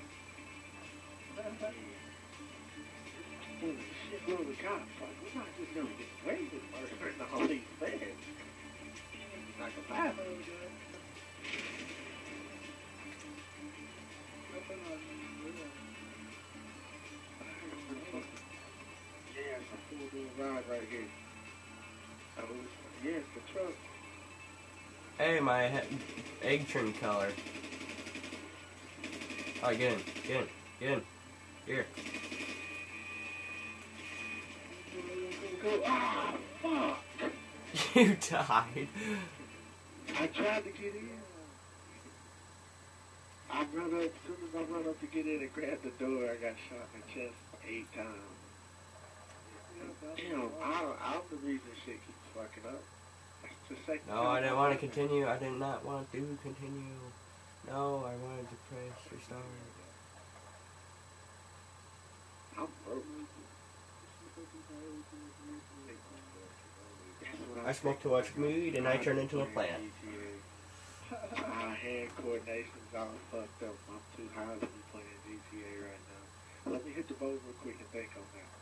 Holy shit, load of cops. Like, we're not just gonna get away with murdering all these feds. Not gonna happen. Yeah, it's a four-wheel ride right here. Oh, yeah, it's the truck. Hey, my egg trim color. Alright, get in, get in, get in. Here. Go, ah, fuck! You died. I tried to get in. I run up, as soon as I run up to get in and grab the door, I got shot in the chest 8 times. Damn, I'm the reason shit keeps fucking up. That's the second No, time I didn't want to continue. I did not want to continue. No, I wanted to press restart. I'm broke. I smoked too much weed and I turned into a plant. My hand coordination's all fucked up. I'm too high to be playing GTA right now. Let me hit the boat real quick and think on that.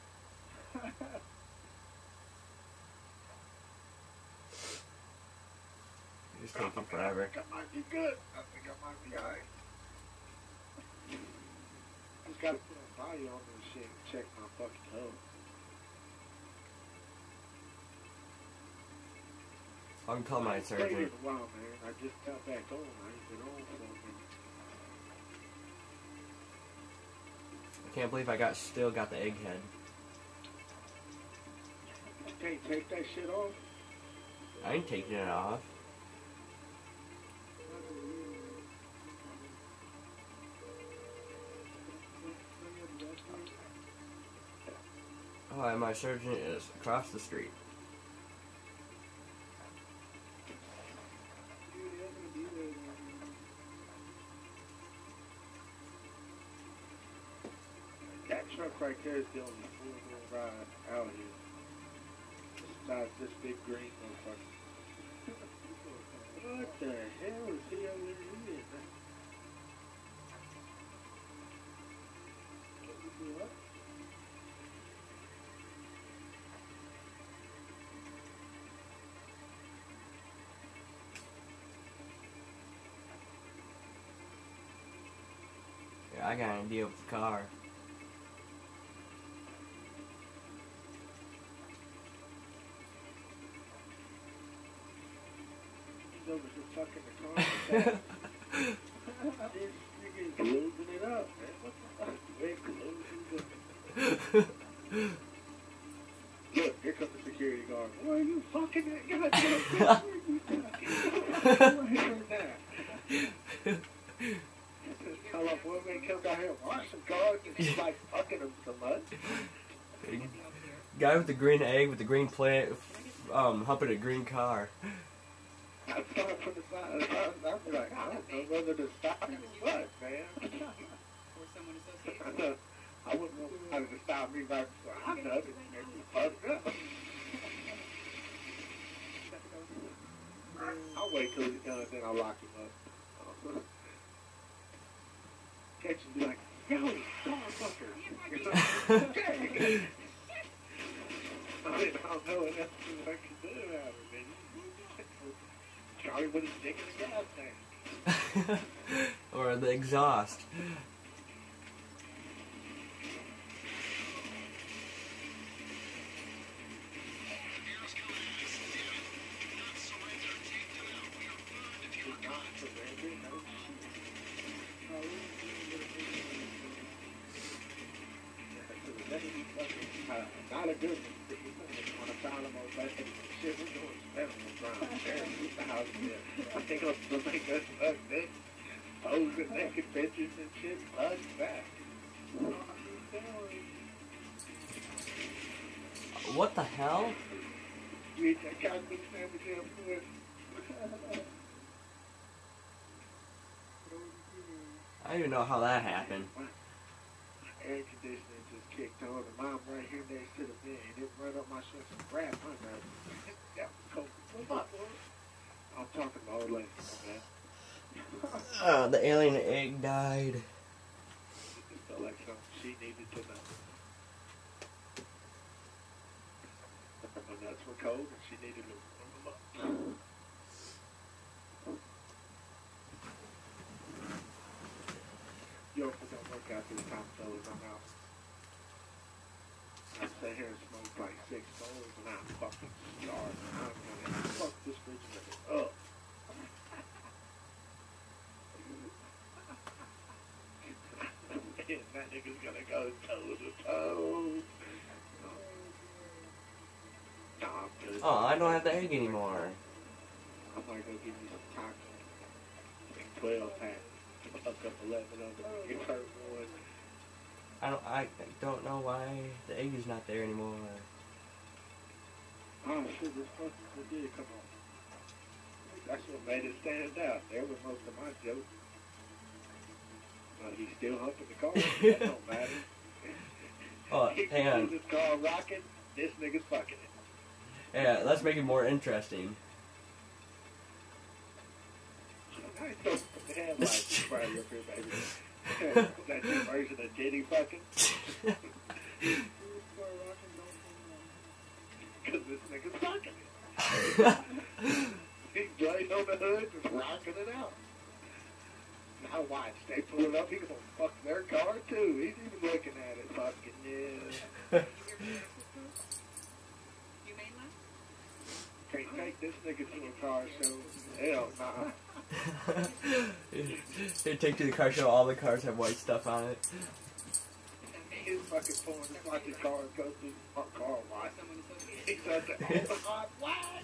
It's taking forever. I think I might be good. I think I might be alright. Just gotta put a body on this shit and check my fucking health. I can call my It's taken surgeon. a while, man. I just got back on. I ain't been on for a minute. I can't believe I still got the egghead. You can't take that shit off. I ain't taking it off. Oh, and my surgeon is across the street. That truck right there is the only four-wheel ride out here. Besides this big green motherfucker. What the hell is he over there doing? What? Yeah, I got an idea with the car. over just fucking the car. This nigga's losing it up, man. What the fuck? We're losing it. Look, here comes the security guard. Where are you fucking at? Goddamn, where are you fucking? Tell up, boy, man, come down here and wash some cars and he's like fucking them so much. Guy with the green egg with the green plant, humping a green car. I saw it from the side. I'm like, I don't know whether to stop him or what, man. Or someone associated. I wouldn't know how to stop me right before I know it. Fucked up. I'll wait till he's done, then I'll lock him up. Catch him and be like, yo, starfucker. I don't know what else I can do out of it. Charlie with his dick in the gas tank. Or the exhaust. Not a good one. When I found him, I was like, shit, we're doing special around there. I think I'll still make us fuck this. Posing naked bitches and shit. Fuck that. What the hell? You eat that chocolate sandwich afterwards. I don't even know how that happened. Air conditioning just kicked on. The mom right here next to the bed. It didn't run up my shirt and grab my nerve. That was cold. What's up, boy? I'm talking to old lady, man. The alien egg died. It felt like something she needed to know. My nuts were cold and she needed to warm them up. Yo, if it don't work out this time, fellas, I'm out. I sat here and smoked like 6 bowls and I'm fucking starving. I'm gonna fuck this refrigerator up. And that nigga's gonna go toe to toe. Nah, I'm good. Oh, I don't have the egg anymore. I'm gonna go give you some tacos. Like 12 packs. Fuck up 11 of them. Get hurt one. I don't know why the egg is not there anymore. Oh shit, this fucking did come on. That's what made it stand out. There was most of my jokes. But he's still humping the car. That don't matter. Oh, He hang can on. see this car rocking. This nigga's fucking it. Yeah, let's make it more interesting. I ain't supposed to put the headlights right up here, baby. That's your version of titty fucking. Because this nigga's fucking it. He's laying on the hood, just rocking it out. Now watch, they pull it up, he's gonna fuck their car too. He's even looking at it, fucking yeah. You made one? Can't take this nigga to a car show. Hell nah. They take to the car show, all the cars have white stuff on it. He's fucking pulling the fucking car and goes through the car wash. Someone associated. He says, oh my god, what?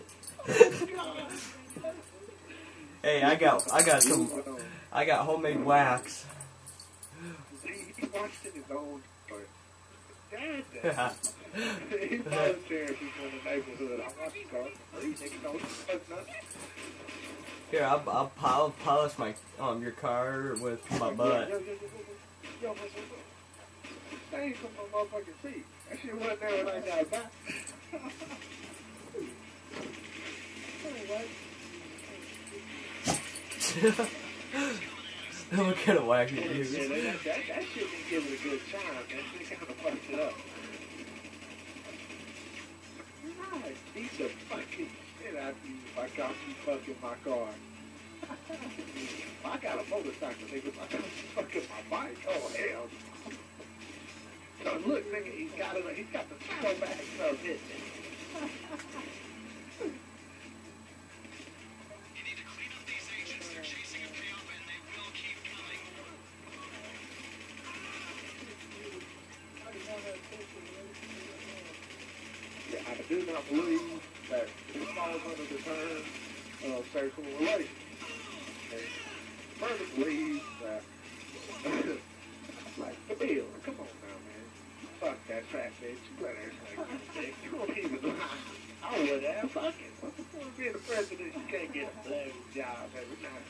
Hey, I got homemade wax. He watched in his own part. Dad, he volunteered people in the neighborhood. I watched the car. These niggas don't fuck nothing. Here, I'll polish my your car with my butt. Yo, stains from my motherfucking seat. That shit wasn't there when I got back. What kind of wax you Yeah, use? that shit didn't give it a good chime. That shit kind of fucked it up. I beat the fucking shit out of you if I got you fucking my car. If I got a motorcycle, nigga, if I got you fucking my bike, oh hell. So look, nigga, he's got the saddlebags of it. cannot believe that this falls under the term of sexual relations. And further believe that, like, the bill, come on now, man. Fuck that fat bitch. You let her suck your dick. You won't even lie. I would have. Fuck it. What's the point of being the president? You can't get a bloody job every night.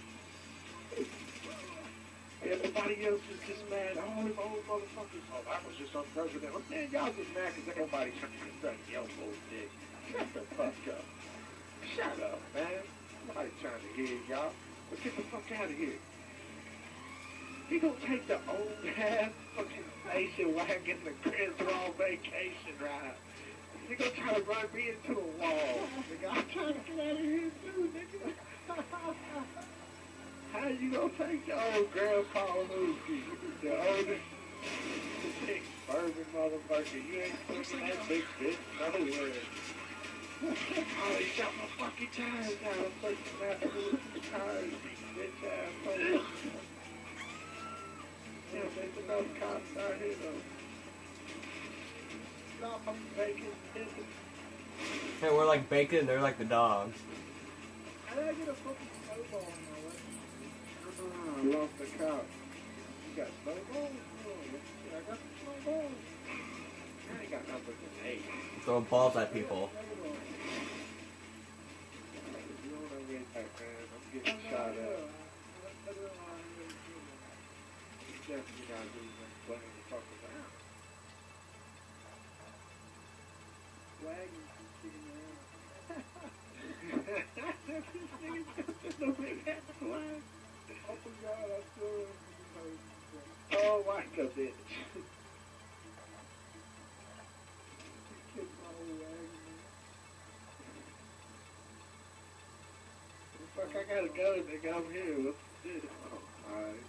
Everybody else is just mad. Oh, them old motherfuckers. Oh, I was just on president. Well, man, y'all just mad because everybody's trying to suck your old dick. Shut the fuck up. Shut up, man. Nobody's trying to hear y'all. But get the fuck out of here. He gonna take the old ass fucking station wagon to Griswold vacation ride. He gonna try to run me into a wall. Nigga, I'm trying to get out of here too, nigga. How you gonna take the old Grandpa Lucy, the oldest, big bourbon motherfucker? You ain't pushing that big bitch nowhere. Oh, he shot my fucking tires out. I'm pushing that tires, bitch asshole. Yeah, there's enough cops out here though. Stop them bacon bitches. Hey, we're like bacon, they're like the dogs. How did I get a fucking snowball in my way? I lost the couch. You got snowballs? Oh, I got some snowballs. I ain't got nothing but 8. Throw balls at people. You know what I mean, man? I'm getting shot at. Definitely gotta do is playing the fuck around. Wagon keep around. This no big hat flag. Oh my God, I still oh, like a bitch. Kick my old wagon. Fuck, I gotta go, nigga. I'm here. What's the shit? Oh, alright.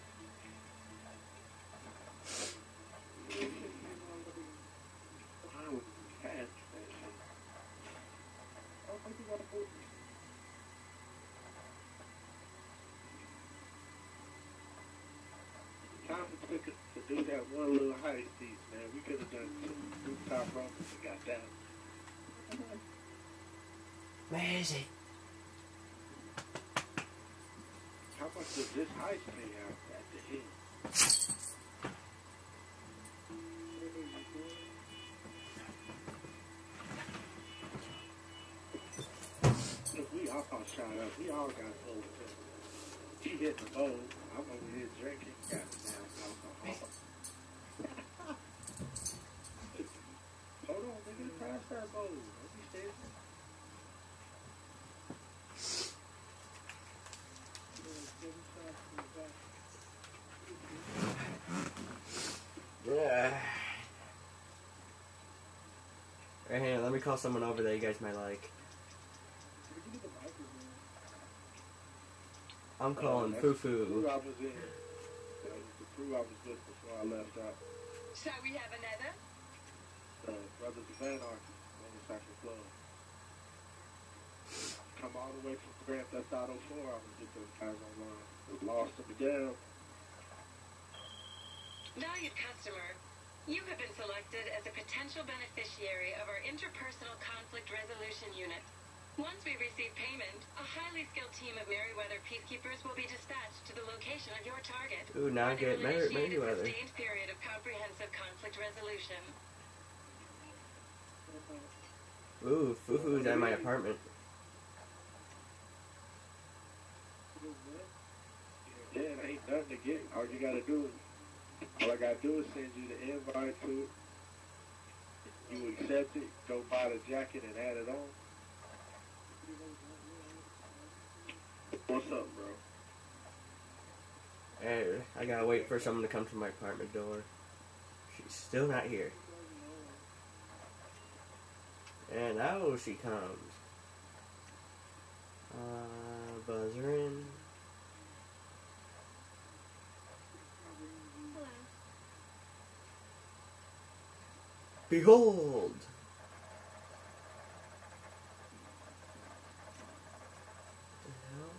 Time to do that one little heist piece, man. We could have done some rooftop rockets and got that. Where is it? How much does this heist pay out at the end? Look, we all shot up. We all got over there. She hit the bowl. I'm over here drinking. Got down alcohol. Hold on, nigga. Pass that bowl. Don't be standing. Yeah. Right here, let me call someone over that you guys might like. I'm calling Foo-Foo. I was in. The crew I was with before I left out. Shall we have another? Brothers of Anarchy, Motorcycle Club. Come all the way from Grand Theft Auto 4. I was with those guys online. Lost them again. Valued customer, you have been selected as a potential beneficiary of our interpersonal conflict resolution unit. Once we receive payment, a highly skilled team of Merryweather peacekeepers will be dispatched to the location of your target. Ooh, now I get Merryweather. A sustained period of comprehensive conflict resolution. Ooh, Foo-Foo's at my apartment. Yeah, it ain't nothing to get. All you gotta do is, all I gotta do is send you the invite to it. You accept it, go buy the jacket and add it on. What's up, bro? Hey, I gotta wait for someone to come to my apartment door. She's still not here. And now she comes. Buzzer in. Behold! The hell?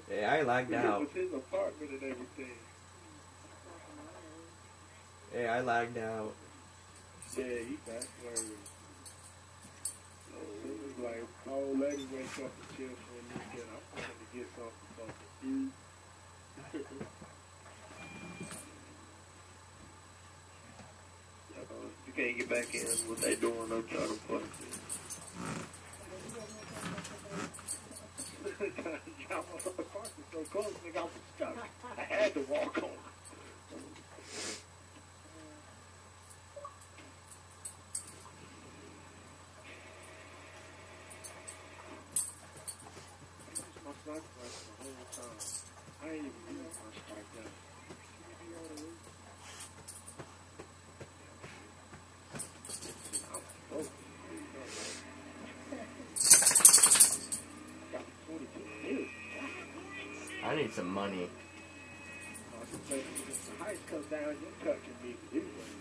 Yeah, I lagged It out. was his apartment and everything. Yeah, I lagged out. Yeah, he got word. It was like, old lady wake up and chill for a little bit. I'm going to get something fucking eat. You can't get back in what they doing, no try to fuck it. Y'all motherfucker park is so close, nigga, I was stuck. I had to walk on. My sniper rifle the whole time. I ain't even used my strike gun. I need some money. The height comes down, your cut can be anyway.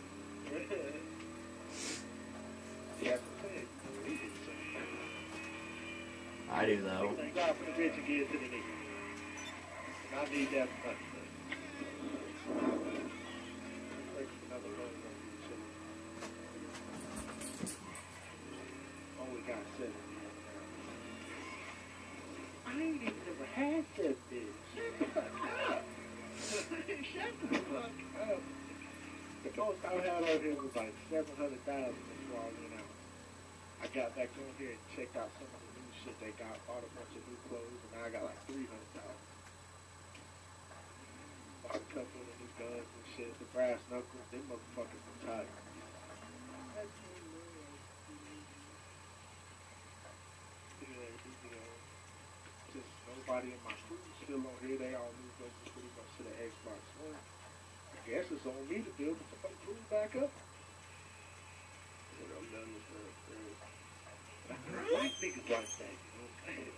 Yeah, that's the thing. I do though. Thank God for the bitch and get it to the nigga. And I need that for nothing. Another load of this shit. Only got 7. I ain't even never had that bitch. Shut the fuck up. Shut the fuck up. The most I had on here was like 700,000 before I went out. I got back on here and checked out some of the new shit they got, bought a bunch of new clothes, and now I got like 300,000. Bought a couple of the new guns and shit, the brass knuckles, them motherfuckers are tight. Just nobody in my crew still on here. They all moved over pretty much to the Xbox One. I guess it's on me to build some crew back up. And I'm done with that. I like niggas like that, you know.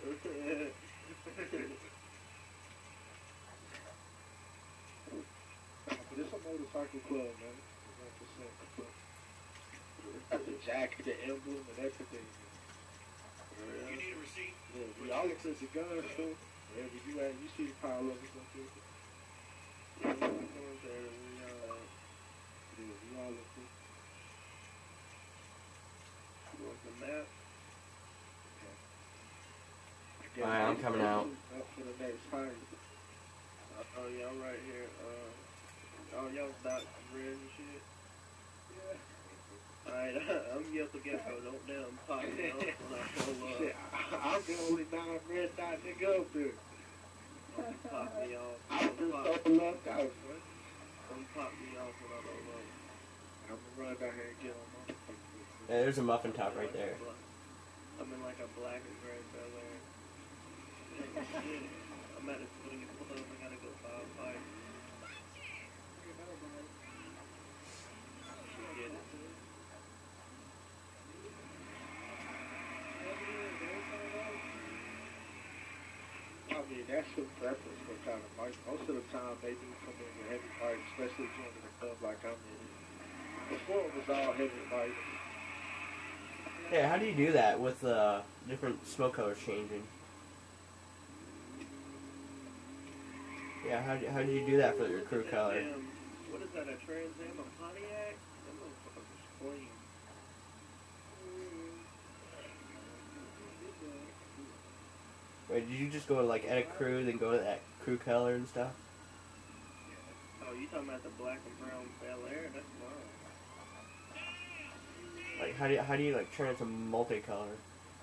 But it's a motorcycle club, man. It's 1% club. Got the jacket, the emblem, and everything. You need a receipt? Yeah, we all look at the guns, too. Wherever you at, you see the pile of us up there. Yeah, we all look good. You want the map? Okay. Alright, I'm coming out. Up for the next party. Oh, y'all right here. Y'all about red and shit? Yeah. Alright, I'm Yelp Gecko. Don't damn pop me off when I pull up. Shit, I'm the only non-red dot nigga up there. Don't pop me off. I'm just so left out, man. Don't pop me off when I roll up. I'm gonna run down here and get on my... Yeah, there's a muffin top right there. I'm in like a black and gray Bel Air. I'm at a 20 club. I gotta go buy a bike. Get it. I mean, that's your preference for kind of bike. Most of the time, they do come in with heavy bikes, especially joining a club like I'm in. Before it was all heavy bikes. Yeah, how do you do that with different smoke colors changing? Yeah, how do you do that for your crew color? What is that, a Trans Am, a Pontiac? That motherfucker's clean. Wait, did you just go to like edit crew, then go to that crew color and stuff? Oh, you talking about the black and brown Bel Air? That's mine. Like how do you like turn it to multicolor?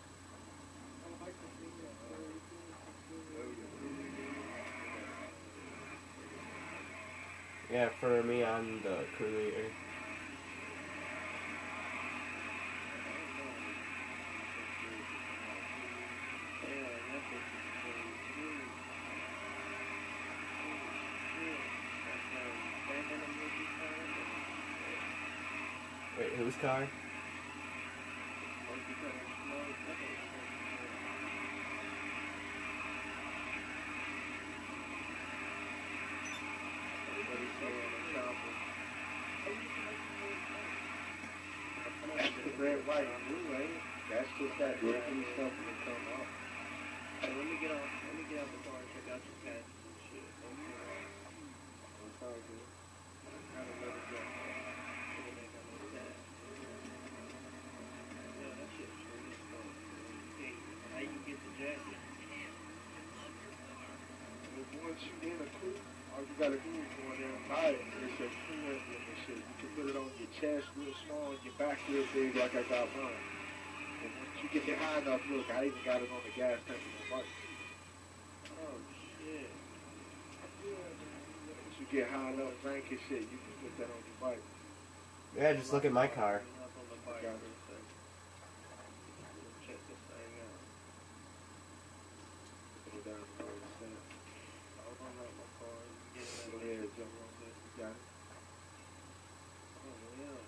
Yeah, for me, I'm the crew leader. Wait, whose car? Red, white, and blue, ain't it? That's just that green stuff that come off. Hey, let me get out the car and check got your patches and shit. That's all good. I got another jacket. It ain't got no tag. Yeah, that shit's sweet as fuck. Hey, how you get the jacket? Once you in a crew, all you gotta do is go in there and buy it. It's a crew emblem and shit. You can put it on your chest real small and your back real big like I got mine. And once you get it high enough, look, I even got it on the gas tank of my bike. Oh, shit. Once you get high enough, rank and shit, you can put that on your bike. Yeah, just look at my car. Up on the bike Got for it. a second. Check this thing out. Put it down. I'll run out my car. You can Go get ahead, jump on this. You got it. Oh, yeah.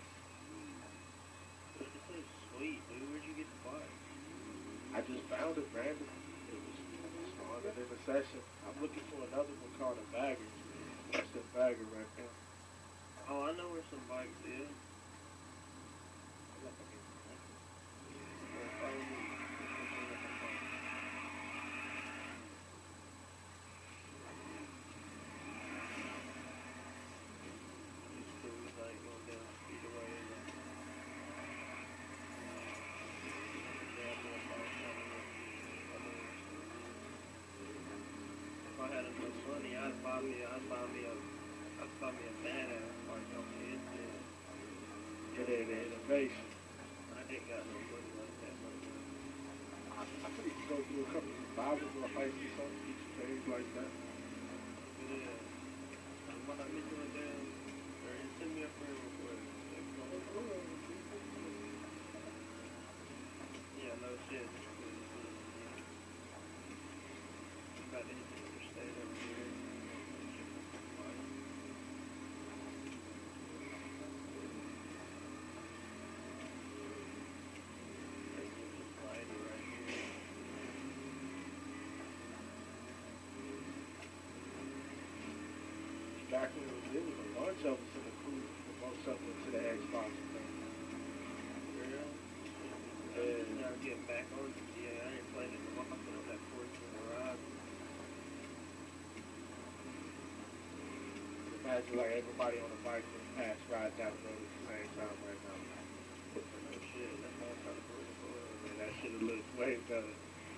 This is sweet, dude. Where'd you get the bike? I just found it random. It was spawned in the session. I'm looking for another one called a bagger. That's the bagger right now. Oh, I know where some bikes is. If I had enough money, I'd buy me a badass bike off the internet. It ain't an innovation. I ain't got no money like that. I think you can go through a couple of survivors or fights or something, get your things like that. Yeah. When I get you a damn, or send me a friend request. Yeah, no shit. About to hit the interstate over here. Back when there was a bunch of us in the crew, but most of them went to the Xbox thing. Yeah, now getting back on it. Yeah, I ain't played it in a while on that Forza Horizon. Imagine like everybody on the bike and pass ride down the road at the same time right now. No shit, that's all kind of cool. Man, that should have looked way better.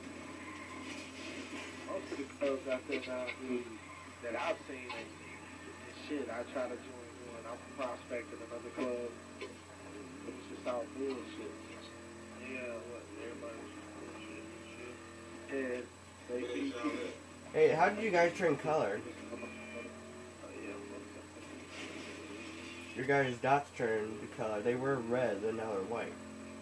Most of the clubs out there now, dude, that I've seen, and shit, I try to join one. I'm prospecting another club. It was just all bullshit. Yeah, what? Everybody's bullshit and shit. And they beat you. Hey, how did you guys turn color? Oh, yeah, Your guys' dots turned color. They were red, and now they're white.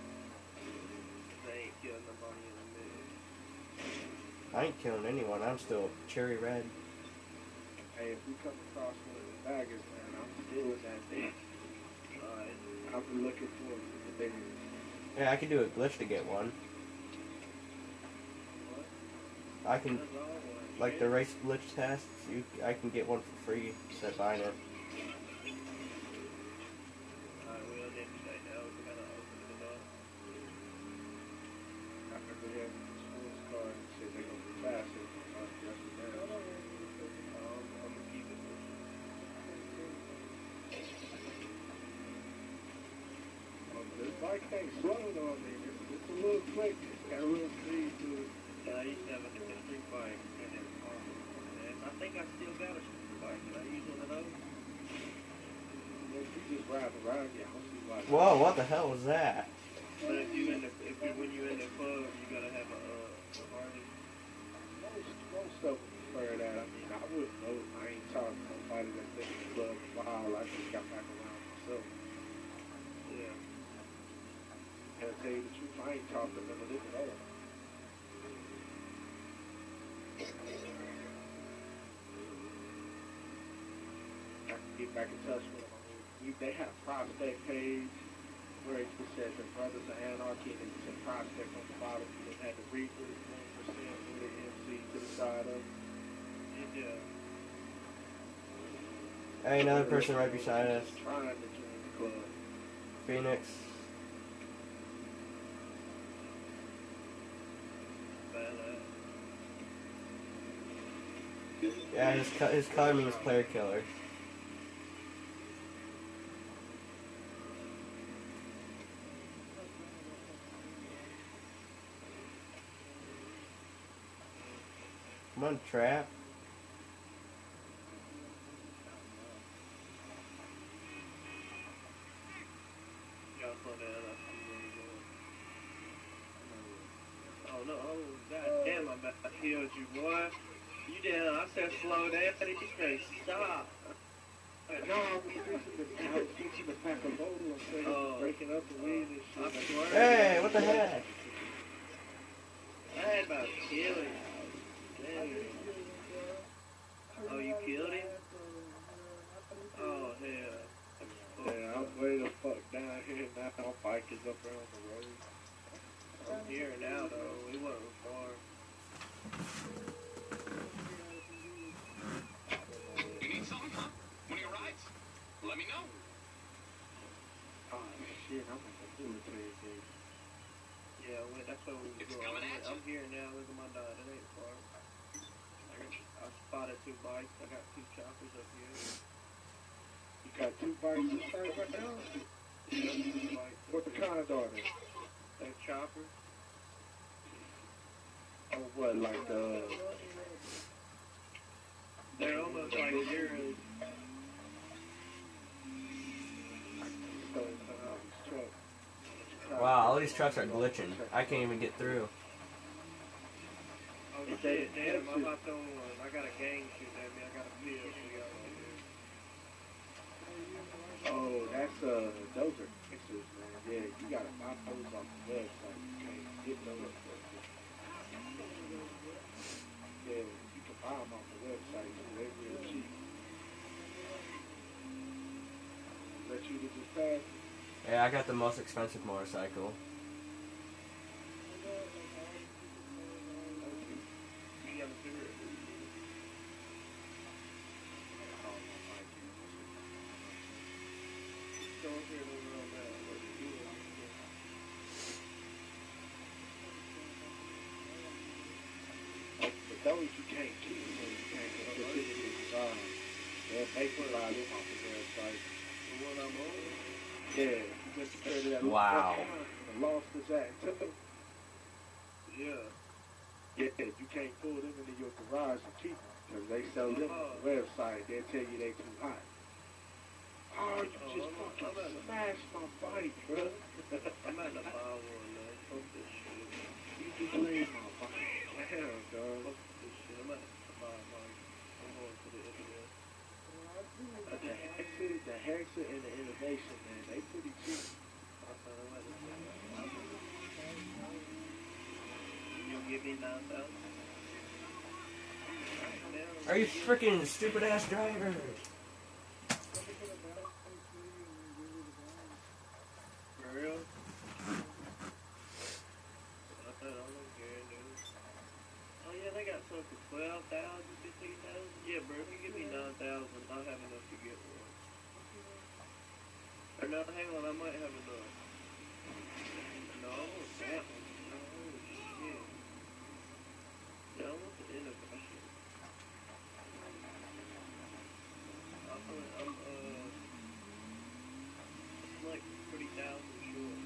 they ain't killing nobody in the middle. I ain't killing anyone. I'm still cherry red. Hey, if we come across one of the baggers, man, I'm still in that thing. Alright. I'll be looking for the big one. Yeah, I can do a glitch to get one. What? I can, That's all one. like the race glitch tests, I can get one for free instead of buying it. Alright, well, then today, now we gotta open it up. I remember having the sports car and shit, they're gonna be faster. I'm gonna keep it with you. This bike ain't slow on me. It's a little quick. It's got a little speed to it. Yeah, I used to have a street bike, and it was awesome. And I think I still got a street bike. Can I use one of those? If you just ride around, yeah, I don't see why. Whoa, what the hell was that? But if you when you in the club, you gotta have a harness. Most of them prefer that. I mean, I wouldn't know. I ain't talking to nobody that's been in the club a while. I just got back around myself. Yeah. And to tell you the truth, I ain't talked to none of them at all. I can get back in touch with them. I mean, they have a prospect page where it just says the Brothers of Anarchy and it's a prospect on the bottom. They had the Reapers, 1% with the MC to the side of it. Yeah. Hey, another person right beside us. Trying to join the club. Phoenix. Badass. Yeah, his color means player killer. Come on, trap. Y'all slow down. Oh no! Oh god damn! I about killed you, boy. You down? I said slow down. He straight stop. No, I was fixing to pack a load instead of breaking up the weed and shit. Hey, what the heck? I had about to kill him. Damn. Oh, you killed him? Oh, hell. Yeah, I'm way the fuck down here now. My bike is up there on the road. I'm here now, though. We wasn't far. You need something, huh? One of your rides? Let me know. Oh, shit, I'm at the bullet train thing. Yeah, that's what we It's were coming going. at you. I'm here now. Look at my dot. It ain't far. I spotted 2 bikes. I got 2 choppers up here. You got 2 bikes inside right now? Yeah, 2 bikes. What the kind of dog is? They're choppers. Oh, what, like They're almost like yours. Wow, all these trucks are glitching. I can't even get through. Oh shit, damn, I'm not the only one. I got a gang shooting at me. I got a field. Oh, that's those are pictures, man. Yeah, you gotta buy those off the website. You can't get those. Yeah, you can buy them off the website. They're real cheap. Let you to just pass. Yeah, I got the most expensive motorcycle. You got a cigarette? Go up here and over on that. What you doing? But those you can't keep. You can't specifically design. They're basically buy them off the website. The one I'm on? Yeah, you just compared to that. Wow. The lost is that. Yeah. Yeah, you can't pull them into your garage and keep them. Because they sell them on the website. They'll tell you they too hot. Oh, you just fucking smashed my bike, bro. I'm at the buy one, man. Fuck this shit. You just laid my bike down, dog. Fuck this shit. I'm at the buy one. I'm going to the internet. The Hexa and the Innovation, man, they pretty cheap. You'll give me 9,000? Are you freaking stupid ass drivers? For real? Oh yeah, they got some for 12,000, 15,000. Yeah, bro, if you give me 9,000, I'll have enough to get one. Or no, hang on, I might have enough. No, that one. Oh shit. No, I want the innovation. I'm like 30,000 short.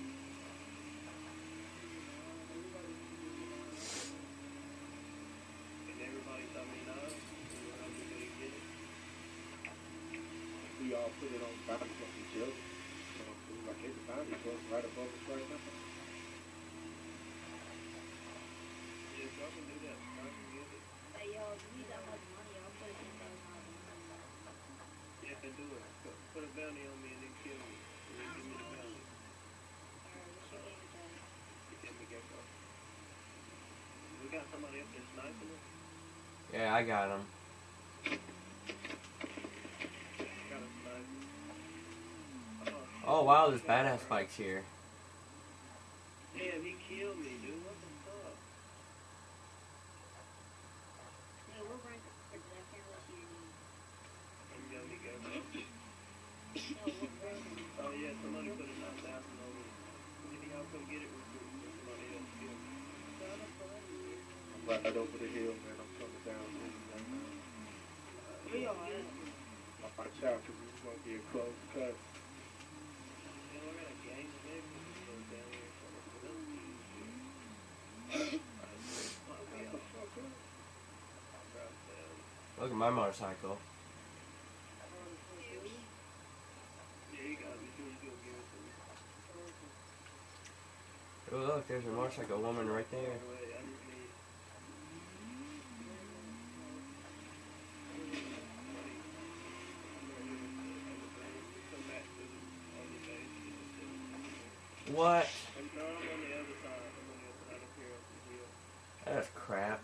And everybody thought me no. I'm gonna get it. We all put it on bounty from each other. Like every bounty was right above us right now. Yeah, so I can do that. I can get it. Hey, yo, if you need that much money, I'll put it in $10,000. Yeah, then do it. Put a bounty on me and then kill me. And then give me the bounty. Alright, what's your game tag? You get me gecko. We got somebody up there sniping us. Yeah, I got him. Got a sniper. Oh wow, there's badass bikes here. Damn, he killed me, dude. What the fuck? Yeah, we're ranked for that. I can't let you in. You got me gecko. No, we're ranked. Oh yeah, somebody put a 9,000 on me. Maybe y'all come get it real quick before somebody else kills me. I'm right over the hill, man. I'm coming down here right now. be alright. Watch out, because it's going to be a close cut. Look at my motorcycle. Oh look, there's a motorcycle woman right there. What? That's crap.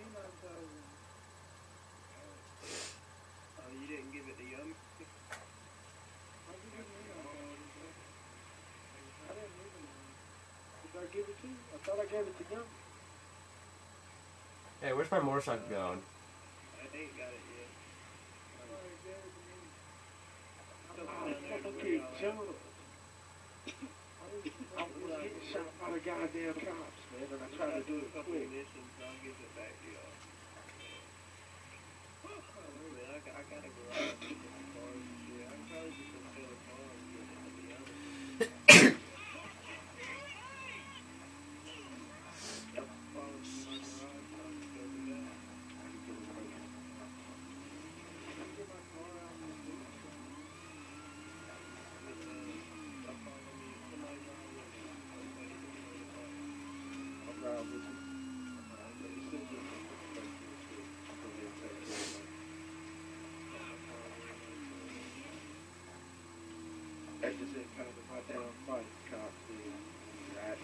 Oh, you didn't give it to Yum? Did I give it to you? I thought I gave it to Yum. Hey, where's my motorcycle going? I ain't got it yet. Okay, John. I was getting shot by the goddamn cops, man, and I tried to do it quick. I'll give it back to y'all. I gotta go out and get some cars and shit. I'm probably just gonna sell a car and get it, to be honest. Yep, follow me in my garage, I'll just go do that. I'll get my car out in the street. I'll follow me, somebody drive with me. I'll drive with you. That's just it, kind of my damn fight, cops, right,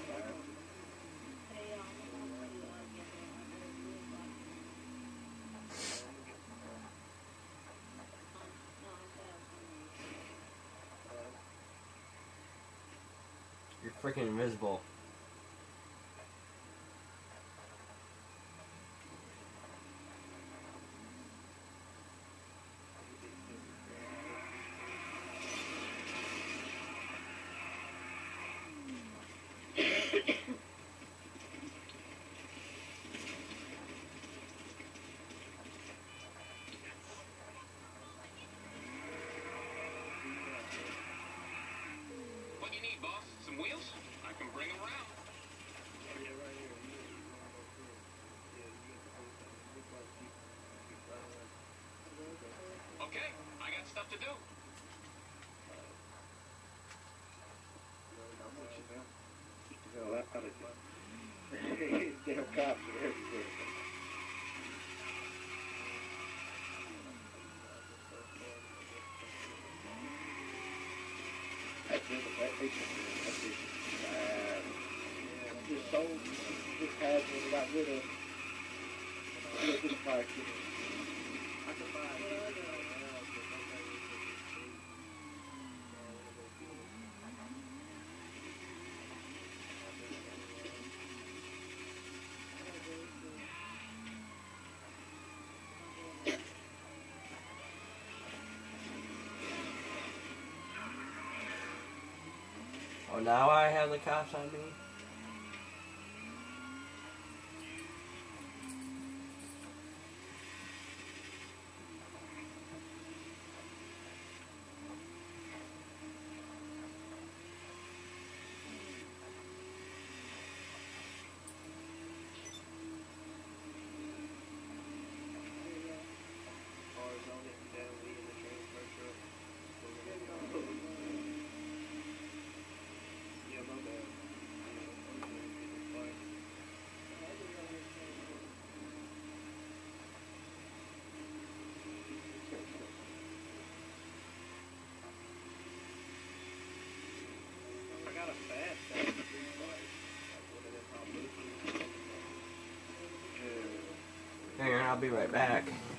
You're freaking invisible. What you need, boss? Some wheels? I can bring them around. Okay, I got stuff to do. Damn cops are everywhere. That's it. That's it. Just sold. Just had one. Got rid of. This bike. I can buy it. Oh, now I have the cops on me? Hang on, I'll be right back.